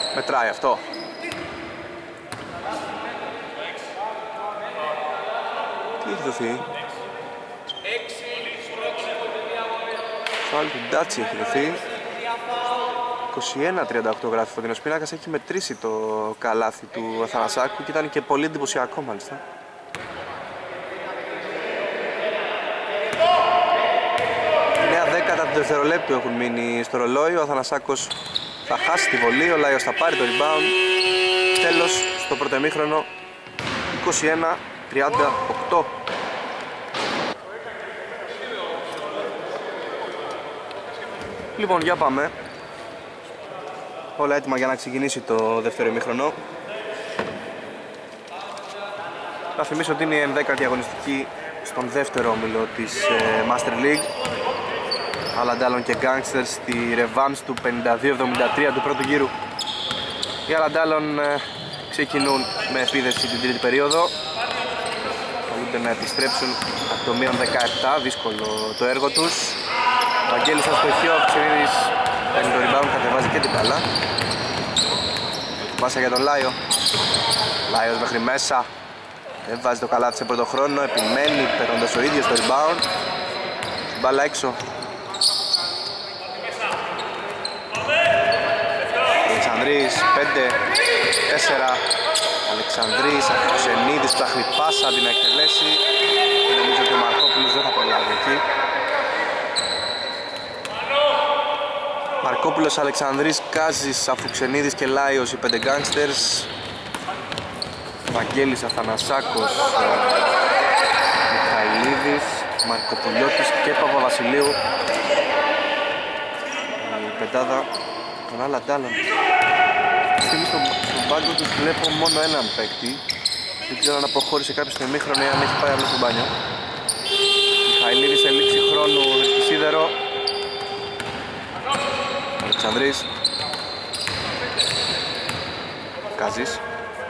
Μετράει αυτό. Τι έχει δοθεί? Φάουλ του Ντάτσι έχει δοθεί. 21-38 γράφει ο Φωτεινός Πίνακας. Έχει μετρήσει το καλάθι του Αθανασάκου και ήταν και πολύ εντυπωσιακό μάλιστα. Νέα δέκατα του δευτερολέπτου έχουν μείνει στο ρολόι. Ο Αθανασάκος θα χάσει τη βολή, ο Λάιος θα πάρει το rebound. Τέλος στο πρώτο ημίχρονο 21-38. Λοιπόν, για πάμε. Όλα έτοιμα για να ξεκινήσει το δεύτερο ημίχρονο. Θα θυμίσω ότι είναι η 11η αγωνιστική στον δεύτερο όμιλο της Master League. Αλαντάλλον και Gangsters στη revanche του 52-73 του πρώτου γύρου. Οι Αλαντάλλον ξεκινούν με επίδεση την τρίτη περίοδο. Καλούνται να επιστρέψουν από το μείον 17, δύσκολο το έργο τους. Ο Βαγγέλης αστοχείο, ο Φουξενίδης παίρνει το rebound, κατεβάζει και την μπάλα. Πάσα για τον Λάιο. Λάιος μέχρι μέσα. Δεν βάζει το καλάθι σε πρώτο χρόνο, επιμένει παίρνοντας ο ίδιος το rebound. Μπάλα έξω. Αλεξανδρής, 5-4. Αλεξανδρής, Φουξενίδης ψάχνει πάσα, την εκτελέσει. Νομίζω ότι ο Μαρκόπουλος δεν θα προλάβει εκεί. Μαρκόπουλος, Αλεξανδρής, Κάζης, Αφουξενίδης και Λάιος, οι 5 Gangsters. Βαγγέλης, Αθανασάκος, Μιχαηλίδης, Μαρκοπουλιώτης και Παπαβασιλείου. Η πεντάδα των Αλαντάλλων. Αυτή τη στιγμή στον πάγκο τους βλέπω μόνο έναν παίκτη. Δεν ξέρω αν αποχώρησε κάποιος στο ημίχρονο ή αν έχει πάει άλλο στο μπάνιο. Μιχαηλίδης σε λήξη χρόνου βρίσκει σίδερο. Αλεξανδρής, Κάζης,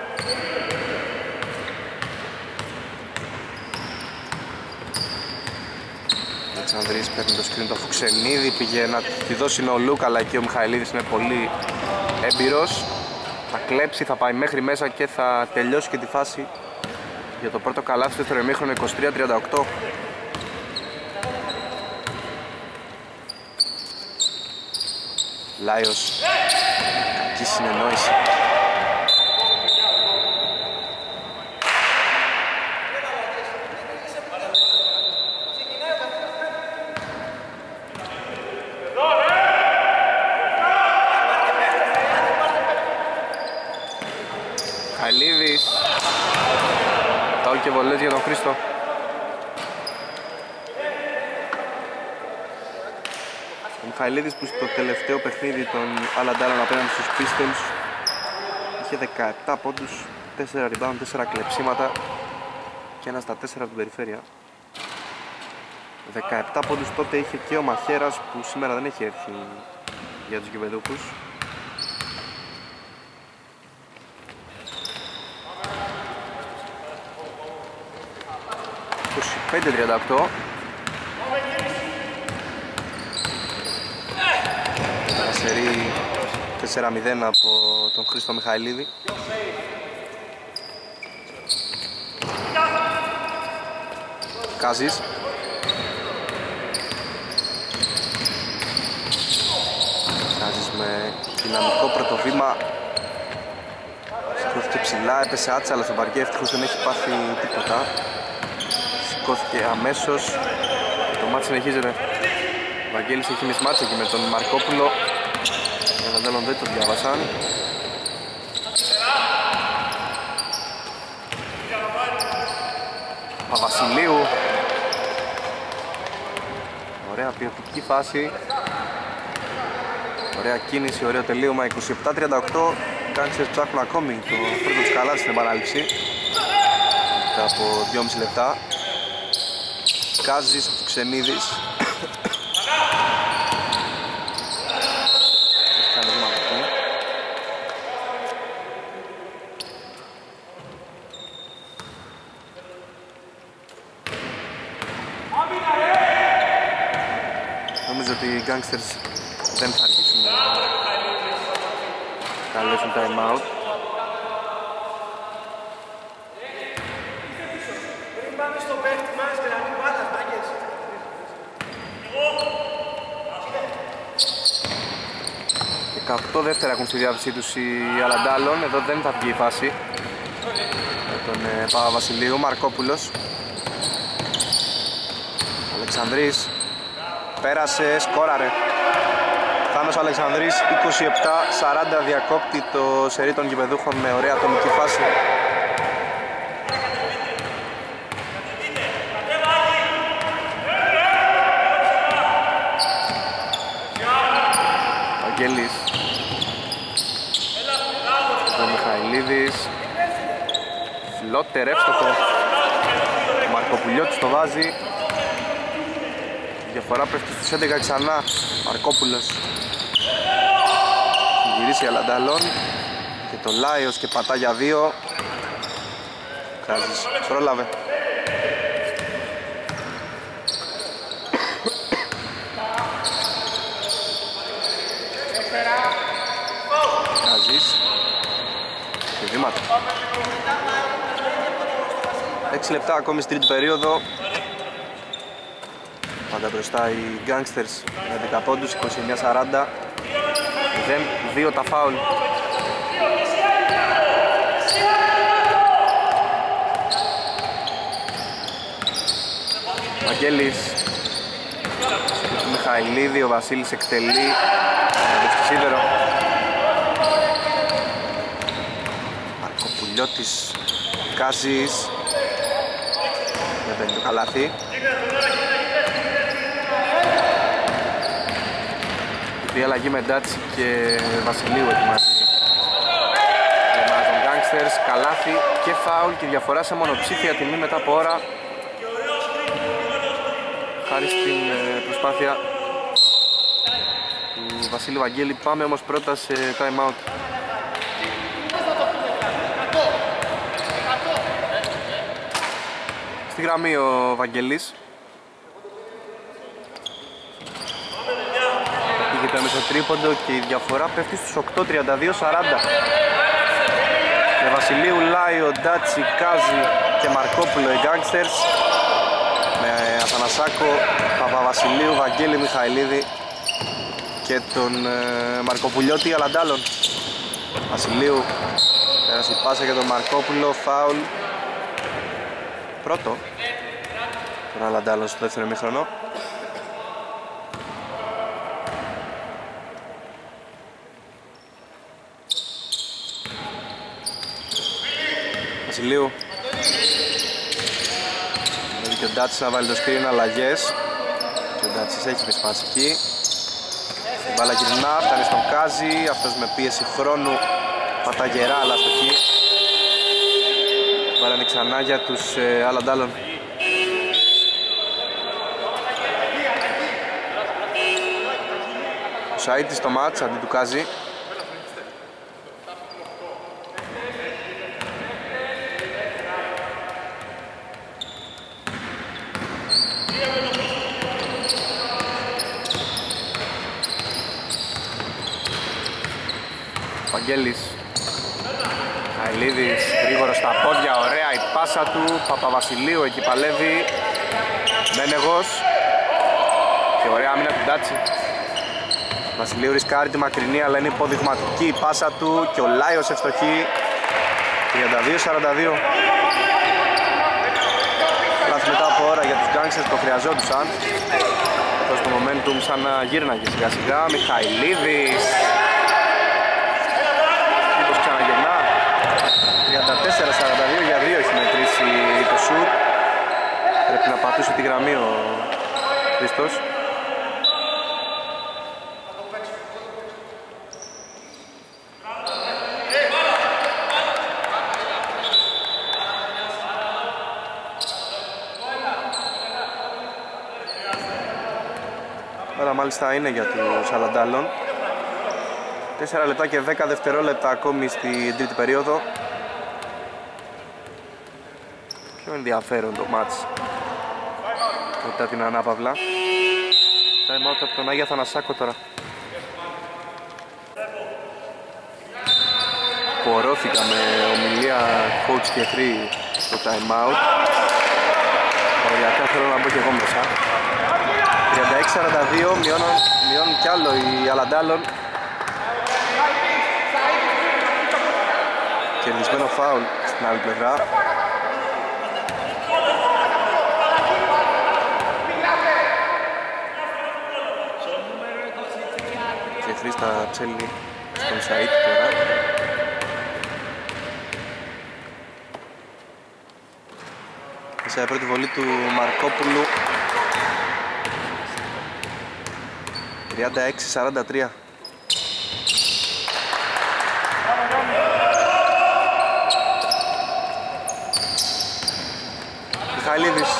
Αλεξανδρής παίρνει το screen του Φουξενίδη, πήγε να τη δώσει ο Λούκα, αλλά εκεί ο Μιχαηλίδης είναι πολύ έμπειρος. Θα κλέψει, θα πάει μέχρι μέσα και θα τελειώσει και τη φάση για το πρώτο καλάθι στο δεύτερο ημίχρονο, 23-38. Λάιος, κακή συνεννόηση. Χαλίδης, φάουλ και βολές για τον Χρήστο. Ο Μιχαηλίδης που στο τελευταίο παιχνίδι των Αλαντάλλων απέναντι στους Pistons είχε 17 πόντους, 4 rebound, 4 κλεψίματα και ένα στα 4 από την περιφέρεια. 17 πόντους τότε είχε και ο Μαχέρας που σήμερα δεν έχει έρθει για τους γηπεδούχους. «25-38». Σερί 4-0 από τον Χρήστο Μιχαηλίδη. Κάζης. Κάζης με δυναμικό πρώτο βήμα. Σηκώθηκε ψηλά, έπεσε άτσαλα στο παρκέ, ευτυχώς δεν έχει πάθει τίποτα. Σηκώθηκε αμέσως και το μάτι συνεχίζεται. Ο Βαγγέλης έχει μισμάτσει εκεί με τον Μαρκόπουλο. Οι Αλαντάλλων δεν το διάβασαν. Παπαβασιλείου. Ωραία ποιοτική φάση. Ωραία κίνηση, ωραίο τελείωμα. 27-38. Gangsters ψάχνουν ακόμη το πρώτο τους καλάθι στην επανάληψη. Μετά από 2,5 λεπτά. Κάζης, Φουξενίδης. Νομίζω ότι οι Gangsters δεν θα αργήσουν καλέσουν time out. Πριν πάμε στο παίχτη μας και να μην μπάλας, μάγκες. 18 δεύτερα έχουν στη διάθεσή τους οι Αλαντάλλων. Εδώ δεν θα βγει η φάση με τον Παπαβασιλείου. Μαρκόπουλος, Αλεξανδρής, πέρασε, σκόραρε. Θάνος Αλεξανδρής, 27-40, διακόπτει το σερί των γηπεδούχων με ωραία ατομική φάση. Βαγγέλης, ο Μιχαηλίδης, φλότερ, εύστοχο. Ο Μαρκοπουλιώτης το βάζει. Η διαφορά πέφτει στους 11 ξανά. Μαρκόπουλος έχει γυρίσει Αλαντάλλων και το Λάιος και πατά για 2. Κάζης πρόλαβε. Κάζης και βήματα. 6 λεπτά ακόμη στην τρίτη περίοδο. Πάντα μπροστά οι Gangsters με 10 πόντους, 29-40. 0-2 τα φάουλ. Βαγγέλης, του Μιχαηλίδη, ο Βασίλης εκτελεί στο σίδερο. Μαρκοπουλιώτης, Κάζης, δεν μπαίνει το καλάθι. Η αλλαγή με Ντάτσι και Βασιλείου ετοιμάζει τον Gangsters. Καλάθι και φάουλ και διαφορά σε μονοψήφια τιμή μετά από ώρα, χάρη στην προσπάθεια του Βασίλη Βαγγέλη. Πάμε όμως πρώτα σε time out. Στη γραμμή ο Βαγγέλης. Πήγε μέσα τρίποντο και η διαφορά πέφτει στους 8-32-40. Με Βασιλείου, Λάιο, Ντάτσι, Κάζη και Μαρκόπουλο οι Gangsters. Με Αθανασάκο, Παπαβασιλείου, Βαγγέλη, Μιχαηλίδη και τον Μαρκοπουλιώτη Αλαντάλλων. Βασιλείου, πέρασε η πάσα για τον Μαρκόπουλο, φάουλ. Πρώτο τον Αλαντάλλων στο δεύτερο ημίχρονο. Βασιλείου, και ο Ντάτσις να βάλει το σκριν, αλλαγές και ο Ντάτσις έχει πεσπάσει εκεί. Η μπάλα γυρνά, φτάνει στον Κάζη, αυτός με πίεση χρόνου πατά γερά αλλά αστοχή. Η μπάλα είναι ξανά για τους Αλαντάλλων. Ο Σαΐτης στο μάτς αντί του Κάζη. Βαγγέλης, Αιλίδης, γρήγορο στα πόδια, ωραία η πάσα του. Παπαβασιλείου εκεί παλεύει. Μένεγος και ωραία άμυνα του Ντάτσι. Βασιλείου ρισκάρει τη μακρινή αλλά είναι υποδειγματική η πάσα του και ο Λάιος ευστοχή. 32-42. Λάθη μετά από ώρα για τους Gangsters, το χρειαζόντουσαν. Αυτό το momentum σαν να γύρναγε σιγά σιγά. Μιχαηλίδης, μήπως ξαναγυρνά. 34-42 για 2 έχει μετρήσει το σουτ. Πρέπει να πατούσε τη γραμμή ο Χρήστος. Άρα μάλιστα είναι για τους Αλαντάλλων. 4 λεπτά και 10 δευτερόλεπτα ακόμη στην τρίτη περίοδο. Πιο ενδιαφέρον το μάτς μετά την ανάπαυλα. Time out από τον Άγια Θανασάκο τώρα. απορώθηκα με ομιλία coach και 3 στο time out. Οριακά θέλω να μπω και εγώ μέσα. 36-42, μειώνουν κι άλλο οι Αλαντάλλον. Κερδισμένο φάουλ στην άλλη πλευρά. Και Χρήστα ψέλνει στον Σαΐτ τώρα. Σε πρώτη βολή του Μαρκόπουλου. 36-43. Μιχαηλίδης.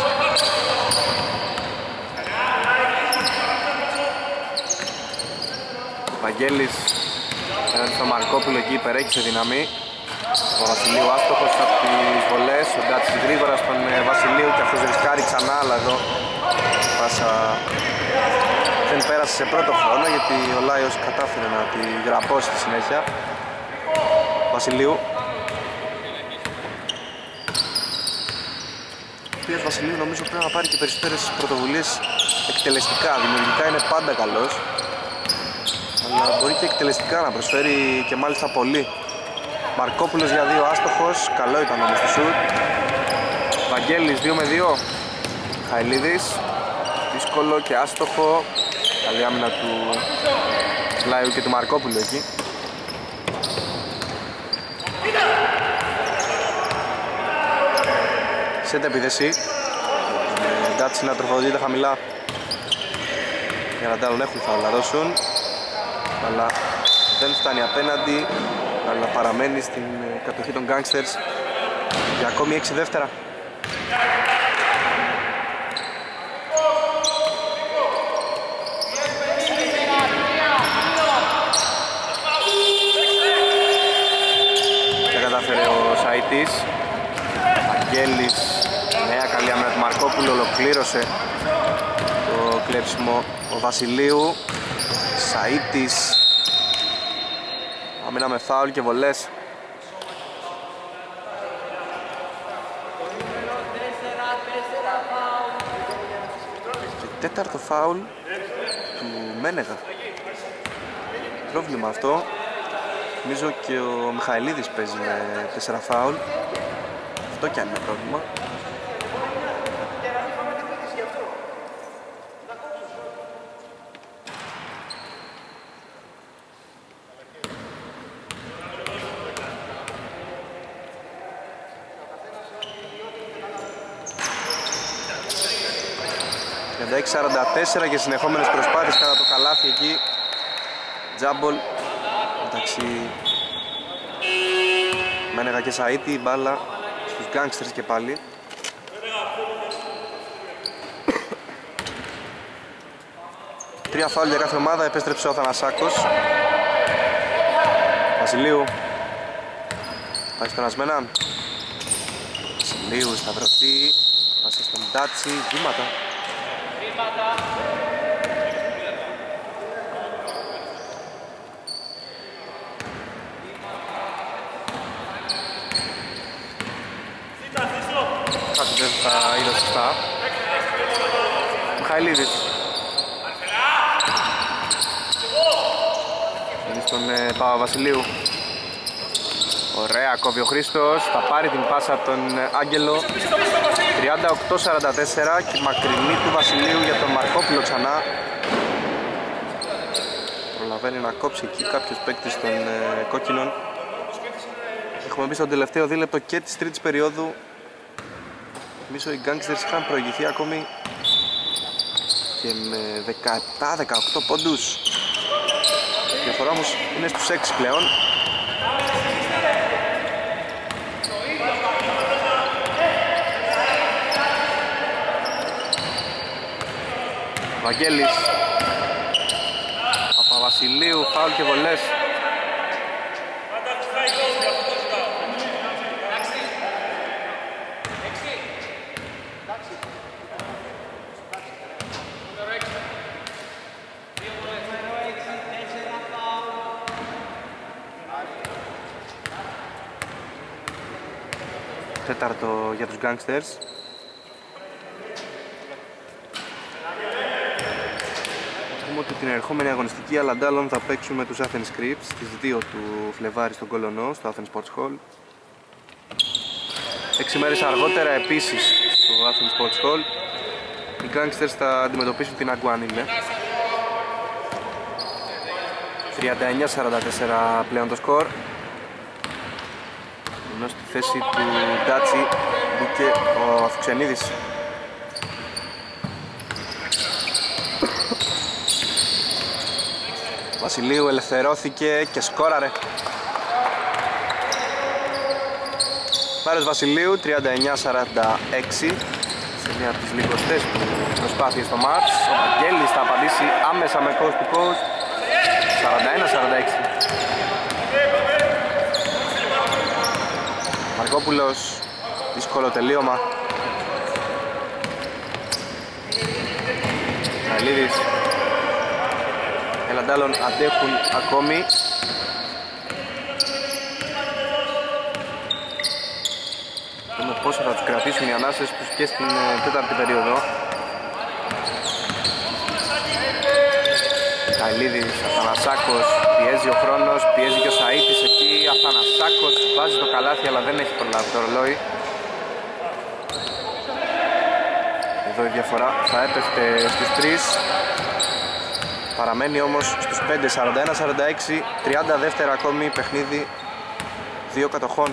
Βαγγέλης έναντι στο Μαρκόπουλο, εκεί υπερέχει δύναμη. Ο Βασιλείου άστοχος από τις βολές, ο Ντάτσης γρήγορα στον Βασιλείου και αυτός ρισκάρει ξανά, αλλά εδώ πάσα δεν πέρασε σε πρώτο χρόνο γιατί ο Λάιος κατάφερε να τη γραπώσει στη συνέχεια. Βασιλείου. Ο οποίος Βασιλείου νομίζω πρέπει να πάρει και περισσότερες πρωτοβουλίες εκτελεστικά, δημιουργικά είναι πάντα καλός, αλλά μπορεί και εκτελεστικά να προσφέρει και μάλιστα πολύ. Μαρκόπουλος για 2 άστοχος, καλό ήταν όμως το σουτ. Βαγγέλης 2 με 2. Χαηλίδης, δύσκολο και άστοχο. Καλή άμυνα του Λάιου και του Μαρκόπουλου εκεί. Σέντα επίθεση. Ντάτσι να τροφοδοτείται χαμηλά. Οι Αλαντάλλον έχουν φάουλ να δώσουν, αλλά δεν φτάνει απέναντι, αλλά παραμένει στην κατοχή των Gangsters για ακόμη 6 δεύτερα. Δεν κατάφερε ο Σαΐτης. Αγγέλης, νέα καλή άμυνα του Μαρκόπουλου, ολοκλήρωσε το κλέψιμο ο Βασιλείου. Σαΐτης, άμυνα με φάουλ και βολές. Και τέταρτο φάουλ του Μένεγα. Πρόβλημα αυτό. Νομίζω και ο Μιχαηλίδης παίζει με 4 φάουλ. Αυτό κι αν είναι πρόβλημα. Για 6-44 και συνεχόμενες προσπάθειες κατά το καλάθι εκεί. Τζάμπολ μεταξύ Μένεγα και Σαΐτη, η μπάλα στους Gangsters και πάλι. Τρία φάουλ για κάθε ομάδα, επέστρεψε ο Θανασάκος. Βασιλείου πάει στον Ασμέναν. Βασιλείου σταυρωτή, πάσα στον Ντάτσι, βήματα. Κάτι δεν θα είδα σωστά. Μιχαηλίδης. Είναι στον Παπαβασιλείου. Ωραία, κόβει ο Χρήστος, θα πάρει την πάσα από τον Άγγελο. 38-44 και μακρινή του Βασιλείου για τον Μαρκόπουλο ξανά. Προλαβαίνει να κόψει εκεί κάποιος παίκτης των κόκκινων. Έχουμε μπει στον τελευταίο δίλεπτο και της τρίτης περίοδου. Νομίζω οι Gangsters είχαν προηγηθεί ακόμη και με 17-18 πόντους. Η διαφορά όμως είναι στους 6 πλέον. Βαγγέλης, Παπαβασιλείου, φάουλ και βολές. τέταρτο για τους Gangsters. Πούμε ότι την ερχόμενη αγωνιστική Αλαντάλλον θα παίξουν με τους Athens Crips στις 2 του Φλεβάρι στον Κολονό, στο Athens Sports Hall. 6 μέρες αργότερα επίσης στο Athens Sports Hall οι Gangsters θα αντιμετωπίσουν την Αγκουάνιλε. 39-44 πλέον το σκορ. Ενώ στη θέση του Ντάτσι μπήκε ο Αφουξενίδης. Βασιλείου ελευθερώθηκε και σκόραρε. Πάρος Βασιλείου 39-46 σε μια από τις λιγοστές του προσπάθειες στο μάτς. Ο Βαγγέλης θα απαντήσει άμεσα με coast to coast. 41-46. Μαρκόπουλος, δύσκολο τελείωμα. Μαλίδης. Ελαντάλλον αντέχουν ακόμη. Δούμε πόσο θα τους κρατήσουν οι ανάσες τους και στην τέταρτη περίοδο. Καηλίδης, Αθανασάκος, πιέζει ο χρόνος, πιέζει και ο Σαΐτης εκεί. Αθανασάκος βάζει το καλάθι αλλά δεν έχει προλάβει το ρολόι. Εδώ η διαφορά θα έπεφτε στους 3. Παραμένει όμως στους 5, 41-46, 30 δεύτερα ακόμη παιχνίδι 2 κατοχών.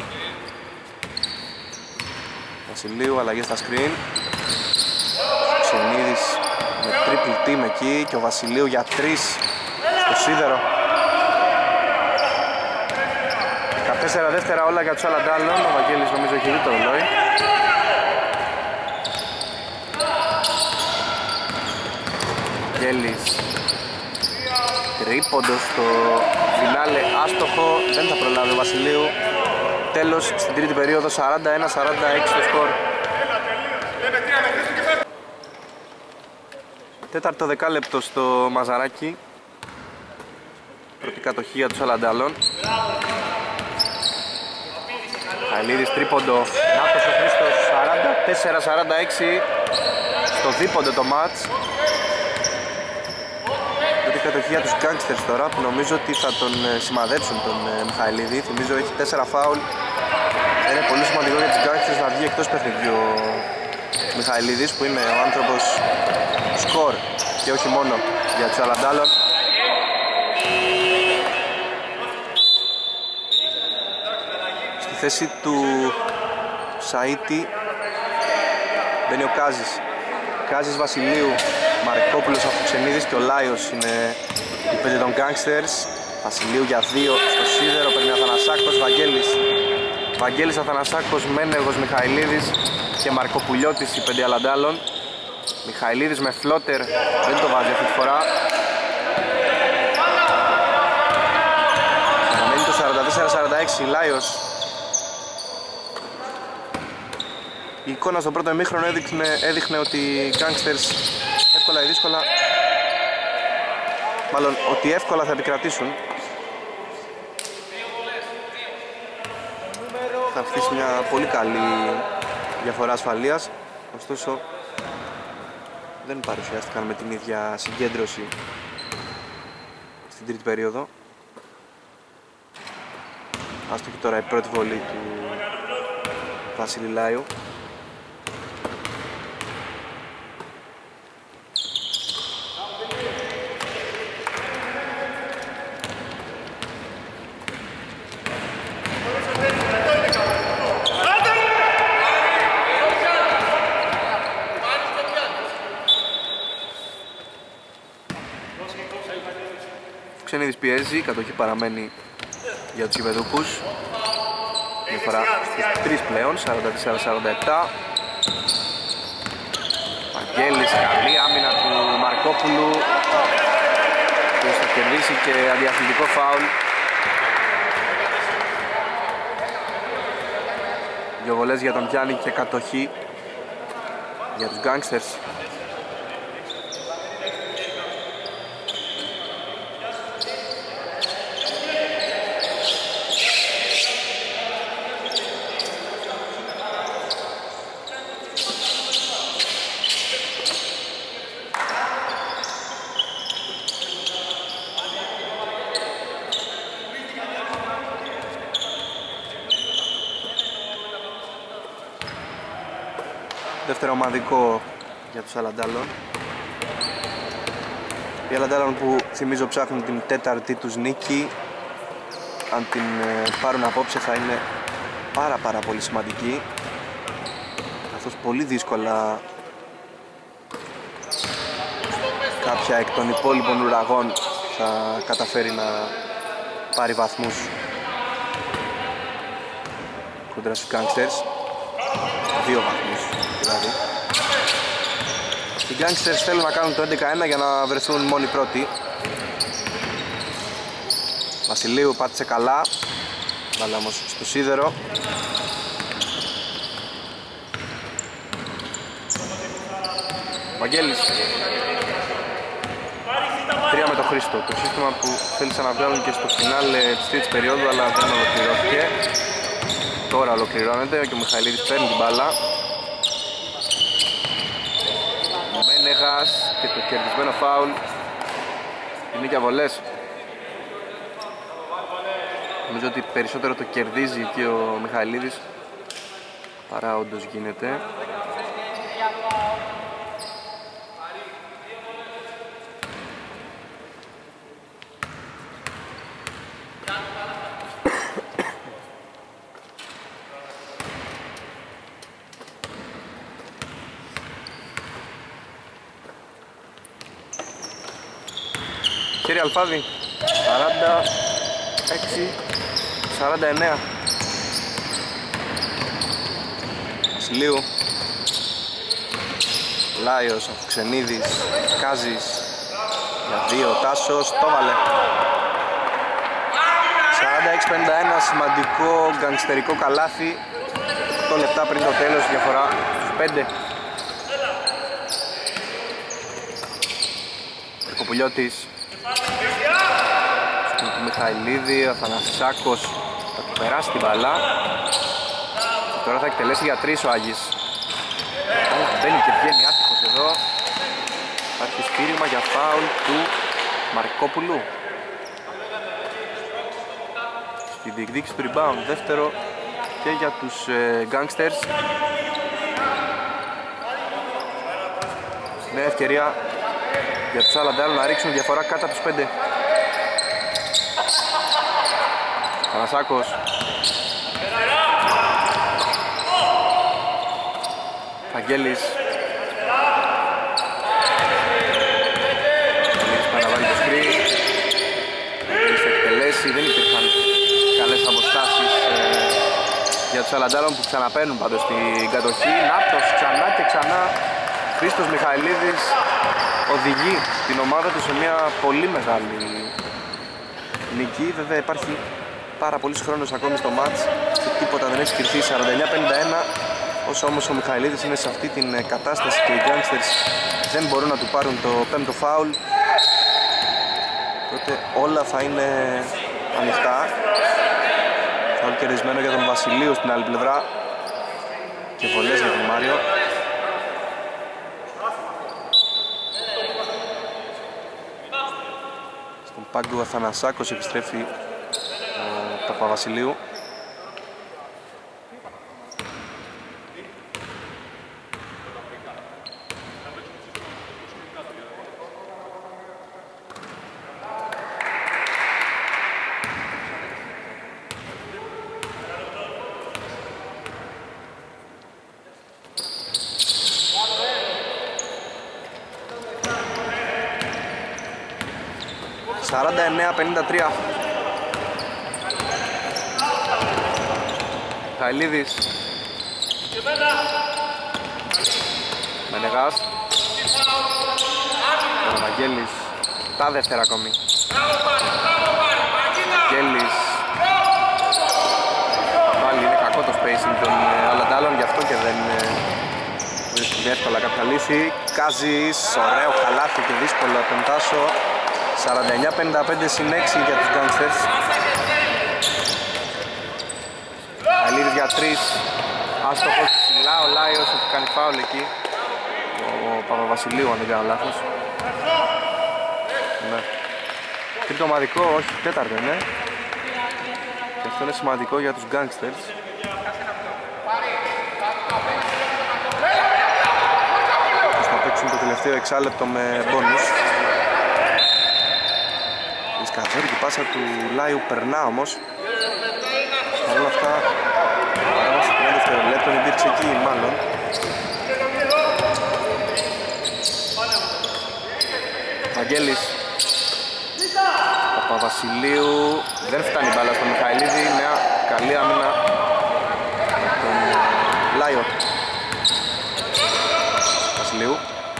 Βασιλείου, αλλαγές στα screen. Ξενίδης με triple team εκεί και ο Βασιλείου για 3 στο σίδερο. 14 δεύτερα όλα για τους Αλαντάλλον, ο Βαγγέλης νομίζω έχει δει το ρολόι. Βαγγέλης. Τρίποντο στο φινάλε, άστοχο, δεν θα προλάβει ο Βασιλείου. Τέλος στην τρίτη περίοδο, 41-46 το σκορ. Τέταρτο δεκάλεπτο στο Μαζαράκι. Πρώτη κατοχή για τους Αλαντάλλον. Καηλίδης τρίποντο, Νάτος ο Χρήστος, 44-46 στο δίποντο το μάτς. Κατοχή για τους Gangsters τώρα που νομίζω ότι θα τον σημαδέψουν τον Μιχαηλίδη. Θυμίζω έχει 4 φάουλ. Είναι πολύ σημαντικό για τους Gangsters να βγει εκτός παιχνιδιού ο Μιχαηλίδης που είναι ο άνθρωπος σκορ και όχι μόνο για τους Αλαντάλλον. Στη θέση του Σαΐτη μπαίνει ο Κάζης. Κάζης Βασιλείου, Μαρκόπουλος, Αφουξενίδης και ο Λάιος είναι οι 5 των Gangsters. Βασιλείου για 2 στο σίδερο, παίρνει Αθανασάκος, Βαγγέλης. Βαγγέλης, Αθανασάκος, Μένεγος, Μιχαηλίδης και Μαρκοπουλιώτης οι 5 Αλαντάλλον. Μιχαηλίδης με φλότερ, δεν το βάζει αυτή τη φορά. Αναμένει το 44-46, Λάιος. Η εικόνα στο πρώτο ημίχρονο έδειχνε ότι οι Gangsters εύκολα ή δύσκολα, μάλλον ότι εύκολα θα επικρατήσουν. Θα φτύσει μια πολύ καλή διαφορά ασφαλείας, ωστόσο δεν παρουσιάστηκαν με την ίδια συγκέντρωση στην τρίτη περίοδο. Άστοχη τώρα η πρώτη βολή του Βασίλη Λάιου. Ξενίδης πιέζει, η κατοχή παραμένει για τους Ιβεδούκους. Διαφορά στους 3 πλέον, 44-47. Βαγγέλης, καλή άμυνα του Μαρκόπουλου που θα κερδίσει και αντιαθλητικό φάουλ. 2 βολές για τον Γιάννη και κατοχή για τους Gangsters. Δεύτερο ομαδικό για τους Αλαντάλλον. Οι Αλαντάλλον που θυμίζω ψάχνουν την τέταρτη τους νίκη. Αν την πάρουν απόψε θα είναι πάρα πολύ σημαντική, καθώς πολύ δύσκολα κάποια εκ των υπόλοιπων ουραγών θα καταφέρει να πάρει βαθμούς κόντρα στους Gangsters. 2 βαθμούς δηλαδή. Οι Gangsters θέλουν να κάνουν το 11-1 για να βρεθούν μόνοι πρώτοι. Βασιλείου πάτησε καλά, μπάλα όμως στο σίδερο. Βαγγέλης. 3 με το Χρήστο, το σύστημα που θέλησαν να βγάλουν και στο φινάλε της τρίτης περίοδου, αλλά δεν ολοκληρώθηκε. Τώρα ολοκληρώνεται και ο Μιχαηλίδης παίρνει την μπάλα. Ο Μένεγας και το κερδισμένο φάουλ. Είναι και αβολές. Νομίζω ότι περισσότερο το κερδίζει εκεί ο Μιχαηλίδης παρά όντως γίνεται. Κύριε Αλφάδη, 46-49. Βασιλείου, Λάιος, Αφουξενίδης, Κάζης για 2, Τάσος, το βάλε. 46-51, σημαντικό γκανγκστερικό καλάθι. 8 λεπτά πριν το τέλος, διαφορά στους 5. Κοπουλιώτης στον Μιχαηλίδη, ο Αθανασάκος θα του περάσει την μπαλά. Τώρα θα εκτελέσει για 3 ο Άγης. Μπαίνει και βγαίνει άτυχος εδώ. Υπάρχει σφύριγμα για φάουλ του Μαρκόπουλου. Στη διεκδίκηση του rebound, δεύτερο και για τους Gangsters. Νέα ευκαιρία για τους Αλαντάλλον να ρίξουν διαφορά κάτω από τους 5. Πανασάκος. Αγγέλης. Αγγέλης πάει να βάλει το σκριν. Αγγέλης θα εκτελέσει. Δεν υπήρχαν καλές αποστάσεις για τους Αλαντάλλον που ξαναπαίρνουν πάντως στην κατοχή. Νάπτος ξανά και ξανά. Χρήστος Μιχαηλίδης οδηγεί την ομάδα του σε μια πολύ μεγάλη νίκη. Βέβαια υπάρχει πάρα πολύς χρόνος ακόμη στο μάτς και τίποτα δεν έχει σκυρθεί. 49-51. Όσο όμως ο Μιχαηλίδης είναι σε αυτή την κατάσταση και οι Gangsters δεν μπορούν να του πάρουν το 5ο φάουλ, τότε όλα θα είναι ανοιχτά. Φάουλ κερδισμένο για τον Βασιλείου στην άλλη πλευρά και βολές για τον Μάριο. Στον πάγκο Αθανασάκος επιστρέφει ο Παπαβασιλείου. (49-53). Χαηλίδης. Μενεγάς. Ο Βαγγέλης. Τα δεύτερα ακόμη. Βαγγέλης. Πάλι είναι κακό το spacing των Αλαντάλλων, γι' αυτό και δεν βρίσκει εύκολα κάποια λύση. Κάζης, ωραίο καλάθι και δύσκολο από τον Τάσο. 49-55 συν 6 για τους Gangsters. Αλίδης για 3. Άστοχος ψηλά, ο Λάιος έχει κάνει φάουλ εκεί. Ο Παπαβασιλείου αν δεν κάνω λάθος. Ναι. Τρίτο ομαδικό, όχι τέταρτο είναι. Και αυτό είναι σημαντικό για τους Gangsters. τελευταίο εξάλεπτο με μπόνους. Η σκαδόρικη πάσα του Λάιου περνά όμως. Παρ' όλα αυτά, παράγοντας 30 δευτερολέπτων υπήρξε εκεί μάλλον. Βαγγέλης. Παπαβασιλείου. Δεν φτάνει μπάλα στον Μιχαηλίδη. Μια καλή άμυνα από τον Λάιο. Βασιλείου.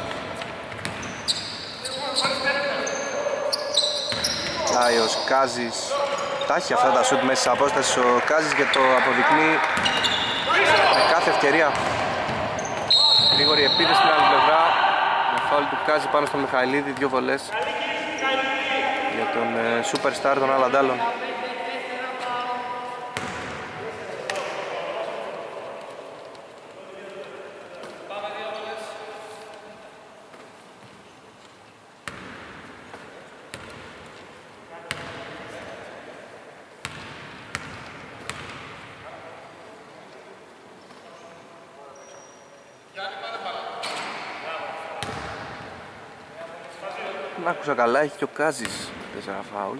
Λάιος, Κάζης. Τα έχει αυτά τα σουτ μέσα σε απόσταση ο Κάζης και το αποδεικνύει με κάθε ευκαιρία. Γρήγορη επίθεση στην άλλη πλευρά. Με φάουλ του Κάζη πάνω στον Μιχαηλίδη. 2 βολές για τον superstar των άλλων αντάλλων. Αν άκουσα καλά, έχει και ο Κάζης 4 φάουλ.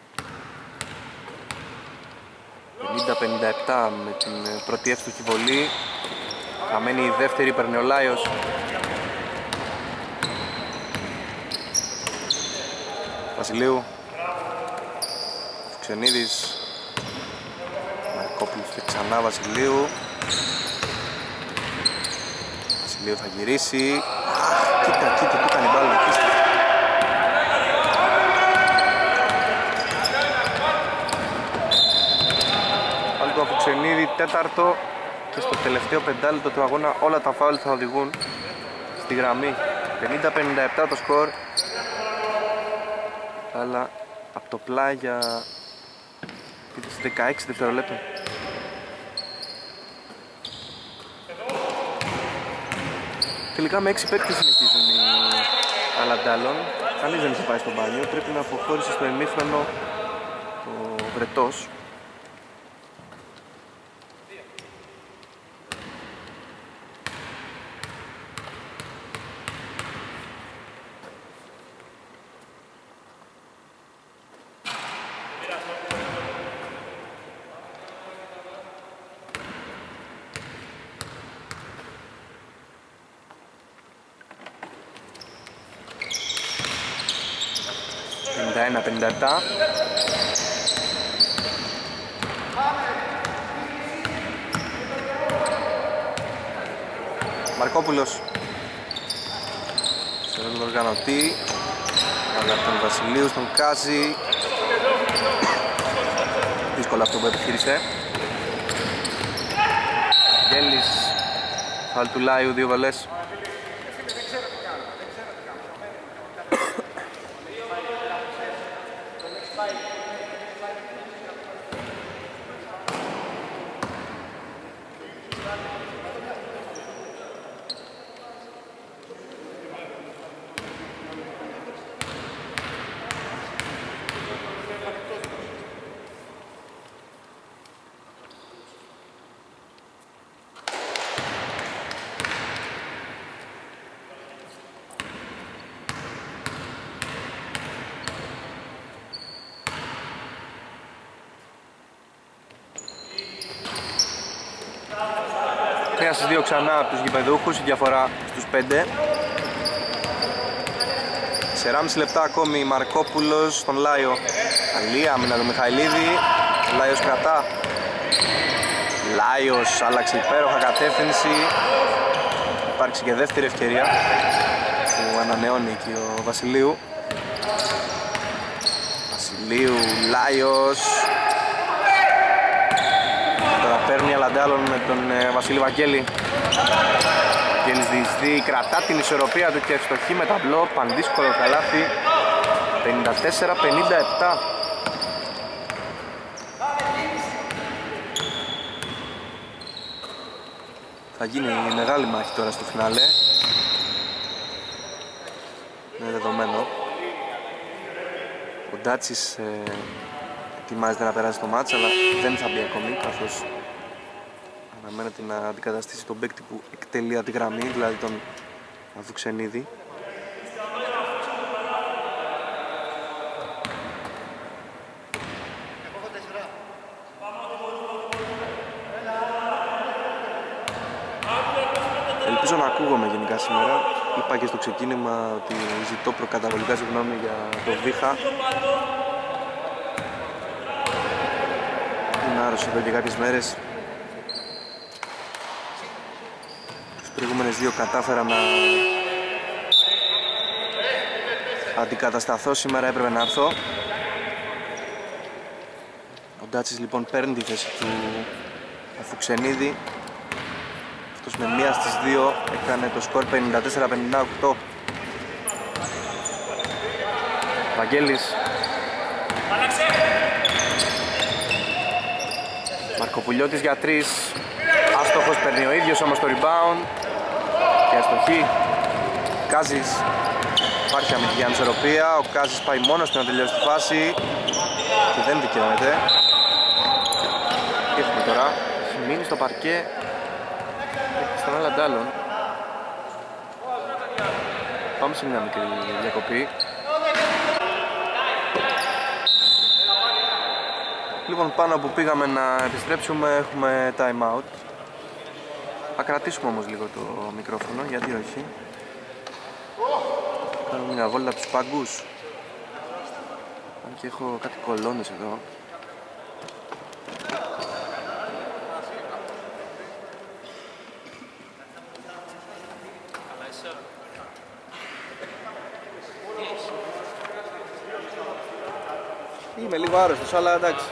50-57 με την πρώτη εύστοχη βολή. Χαμένη η δεύτερη, παίρνει ο Λάιος. Βασιλείου. Φουξενίδης. Μαρκόπουλος και ξανά Βασιλείου. Βασιλείου θα γυρίσει. Κοίτα που ήταν η μπάλα. Το Φουξενίδη, τέταρτο, και στο τελευταίο πεντάλεπτο του αγώνα όλα τα φάουλ θα οδηγούν στη γραμμή. 50-57 το σκορ, αλλά από το πλάι για 16 δευτερολέπτων. Τελικά με 6 παίκτες συνεχίζουν οι Αλαντάλλων. Κανείς δεν είχε πάει στο μπάνιο, πρέπει να αποχώρησε στο ημίχρονο ο Βρετός. Μαρκόπουλος σε τον οργανωτή, αλλά τον Βασιλείου στον Κάζη. Δύσκολο αυτό που επιχείρησε. Γέλης, φάουλ του Λάιου, 2 βολές. Στις 2 ξανά από τους γηπεδούχους, η διαφορά στους 5. 4,5 λεπτά ακόμη. Μαρκόπουλος στον Λάιο. Καλή άμυνα του Μιχαηλίδη. Λάιος κρατά. Λάιος άλλαξε υπέροχα κατεύθυνση. Υπάρξει και δεύτερη ευκαιρία που ανανεώνει και ο Βασιλείου. Βασιλείου, Λάιος. Παίρνει Αλαντάλλον με τον Βασίλη Βαγγέλη. Βαγγέλης διεισδύει, κρατά την ισορροπία του και ευστοχή με ταμπλό. Πανδύσκολο καλάθι. 54-57. Θα γίνει μεγάλη μάχη τώρα στο φινάλε. Είναι δεδομένο. Ο Ντάτσις ετοιμάζεται να περάσει το μάτς, αλλά δεν θα μπει ακόμη, καθώς αναμένεται να αντικαταστήσει τον παίκτη που εκτελεί τη γραμμή, δηλαδή τον Φουξενίδη. Ελπίζω να ακούγομαι γενικά σήμερα. Είπα και στο ξεκίνημα ότι ζητώ προκαταβολικά συγγνώμη για το βήχα. Είναι άρρωστο εδώ και κάποιες μέρες. Τις προηγούμενες δύο κατάφερα να αντικατασταθώ, σήμερα έπρεπε να έρθω. Ο Ντάτσις λοιπόν παίρνει τη θέση του Αφουξενίδη. Αυτός με μία στις δύο έκανε το σκορ 54-58. Βαγγέλης. Μαρκοπουλιώτης για 3. Άστοχος, παίρνει ο ίδιος όμως το rebound. Και αστοχή. Κάζης. Υπάρχει αμυντική ανισορροπία. Ο Κάζης πάει μόνος του να τελειώσει τη φάση. Και δεν δικαιώνεται. Και έχουμε τώρα. Μείνει στο παρκέ. Στον άλλον αντάλλον. Πάμε σε μια μικρή διακοπή. Λοιπόν, πάνω που πήγαμε να επιστρέψουμε έχουμε time out. Θα κρατήσουμε όμως λίγο το μικρόφωνο, γιατί όχι. Κάνουμε μια βόλτα από τους πάγκους. Αν και έχω κάτι κολόνες εδώ. Είμαι λίγο άρρωστος, αλλά εντάξει.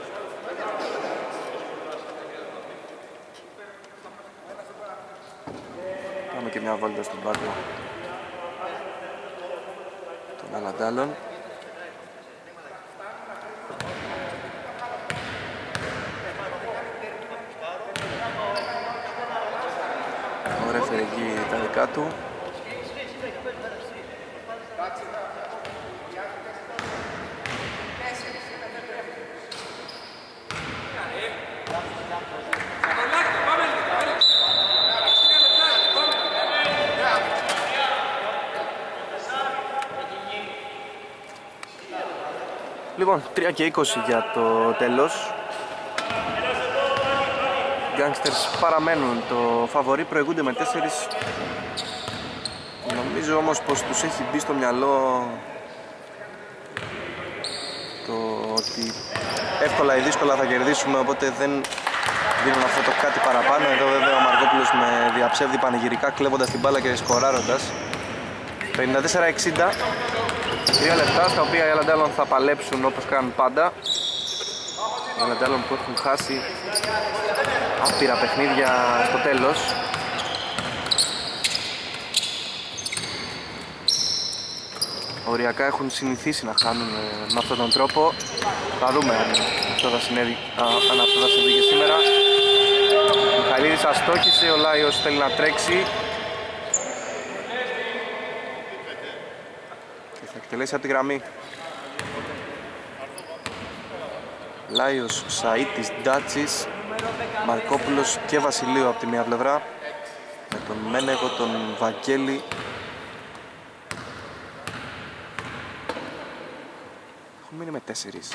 Πάμε και μια βόλτα στον πάγκο των Αλαντάλων. Ο ρέφερ εκεί τα δικά του. Λοιπόν, 3 και 20 για το τέλος. Οι Gangsters παραμένουν το φαβορί, προηγούνται με 4. Νομίζω όμως πως τους έχει μπει στο μυαλό το ότι εύκολα ή δύσκολα θα κερδίσουμε, οπότε δεν δίνουν αυτό το κάτι παραπάνω. Εδώ βέβαια ο Μαρκόπουλος με διαψεύδει πανηγυρικά, κλέβοντας την μπάλα και σκοράροντας. 54-60. 3 λεπτά στα οποία οι Αλαντάλων θα παλέψουν όπως κάνουν πάντα. Οι Αλαντάλων που έχουν χάσει άπειρα παιχνίδια στο τέλος. Οριακά έχουν συνηθίσει να χάνουν με αυτόν τον τρόπο. Θα δούμε αν αυτό θα συμβεί και σήμερα. Ο Μιχαηλίδης αστόχησε, ο Λάιος θέλει να τρέξει. Εκτελέσει από τη γραμμή. Λάιος, Σαΐτης, Ντάτσης, Μαρκόπουλος και Βασιλείου από τη μία πλευρά, με τον Μένεγο, τον Βαγγέλη. Έχουν μείνει με 4.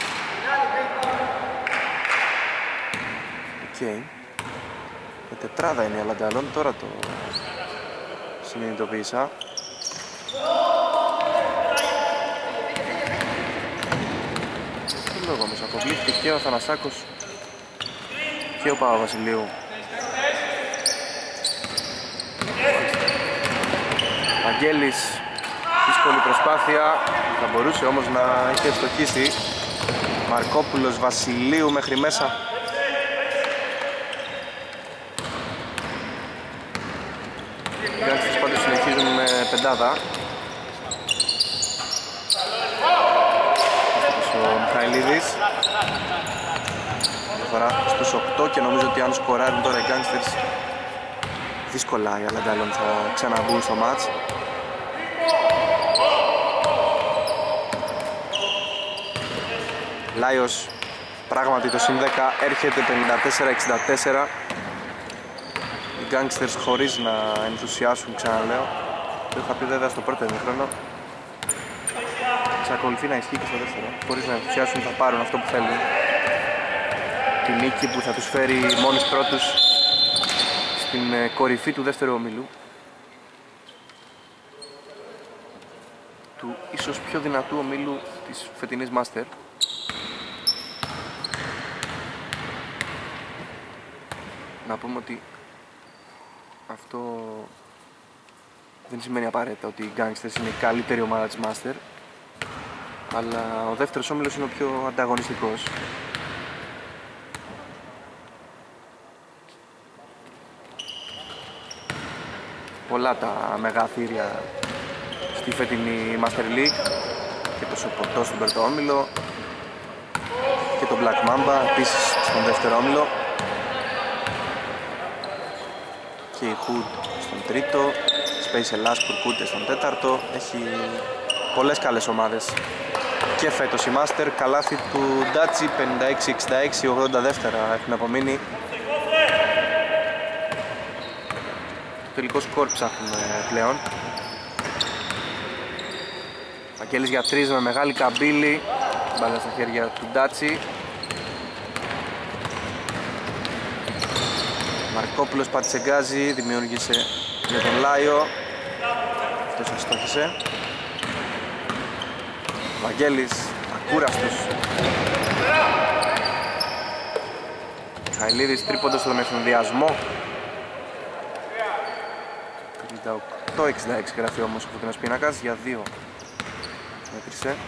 Οκ. Με τετράδα είναι η Αλαντάλων, τώρα το συνειδητοποίησα. Λόγω όμως αποβλήθηκε και ο Θανασάκος και ο Παπαβασιλείου. Βαγγέλης, δύσκολη προσπάθεια, θα μπορούσε όμως να είχε ευστοχίσει. Μαρκόπουλος, Βασιλείου μέχρι μέσα. Οι Gangsters πάντως συνεχίζουν με πεντάδα. Ο Μιχαηλίδης φορά στους 8 και νομίζω ότι αν σκοράρουν τώρα οι Gangsters δύσκολα οι Αλαντάλων θα ξαναμπούν στο μάτς. Λάιος, πράγματι το συν 10 έρχεται 54-64. Οι Gangsters χωρίς να ενθουσιάσουν, ξαναλέω. Το είχα πει βέβαια στο πρώτο ημίχρονο. Εξακολουθεί να ισχύει και στο δεύτερο. Χωρίς να ενθουσιάσουν θα πάρουν αυτό που θέλουν. Τη νίκη που θα τους φέρει μόνοι πρώτους στην κορυφή του δεύτερου ομίλου. του ίσως πιο δυνατού ομίλου της φετινής Master. Να πούμε ότι αυτό δεν σημαίνει απαραίτητα ότι οι Gangsters είναι η καλύτερη ομάδα της Master, αλλά ο δεύτερος όμιλος είναι ο πιο ανταγωνιστικός. Πολλά τα μεγαθύρια στη φετινή Master League, και το Σοποτό στον πρώτο όμιλο και το Black Mamba επίσης στον δεύτερο όμιλο και η Hood στον τρίτο, Space Elas Kurkute στον τέταρτο. Έχει πολλές καλές ομάδες και φέτος η Master. Καλάθι του Ντάτσι 56-66, 80 δεύτερα έχουν απομείνει. Το τελικό σκορ ψάχνουμε πλέον. Βαγγέλης για 3 με μεγάλη καμπύλη, μπάλα στα χέρια του Ντάτσι. Μαρκόπουλος πατσεγκάζει, δημιούργησε για τον Λάιο, αυτός αστόχησε. Βαγγέλης, ακούραστος. Χαηλίδης τρίποντος στον ευθυνδιασμό. 58-66 γράφει όμως ο φωτεινός πίνακας, για 2 μέτρησε.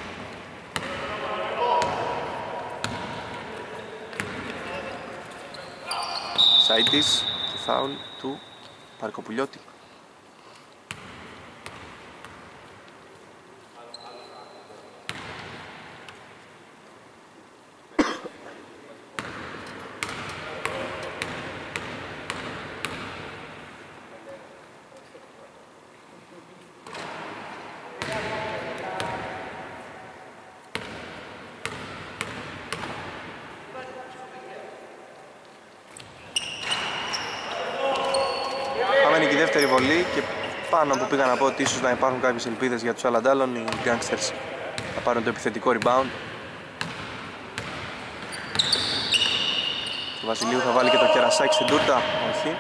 Σάιτης και φάουλ του Παρκοπουλιώτη. Και η δεύτερη βολή και πάνω που πήγα να πω ότι ίσως να υπάρχουν κάποιες ελπίδες για τους Αλαντάλλον, οι Gangsters θα πάρουν το επιθετικό rebound. Ο Βασιλείου θα βάλει και το κερασάκι στην τούρτα, όχι.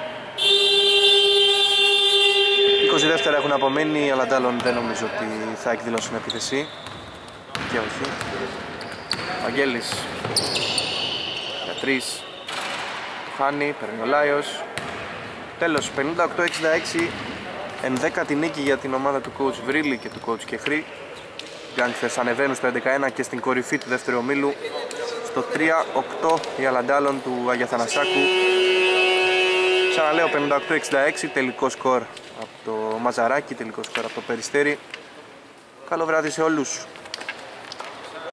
20 δεύτερα έχουν απομείνει, οι Αλαντάλλον δεν νομίζω ότι θα εκδηλώσουν επίθεση και όχι. Βαγγέλης για 3, χάνει, παίρνει ο Λάιος. Τέλος, 58-66, 11η νίκη για την ομάδα του coach Βρύλη και του coach Κεχρή. Οι Gangsters ανεβαίνουν στο 11-1 και στην κορυφή του δεύτερου ομίλου. Στο 3-8 η Αλαντάλλον του Αγία Θανασάκου. Ξαναλέω, 58-66, τελικό σκορ από το Μαζαράκι, τελικό σκορ από το Περιστέρι. Καλό βράδυ σε όλους.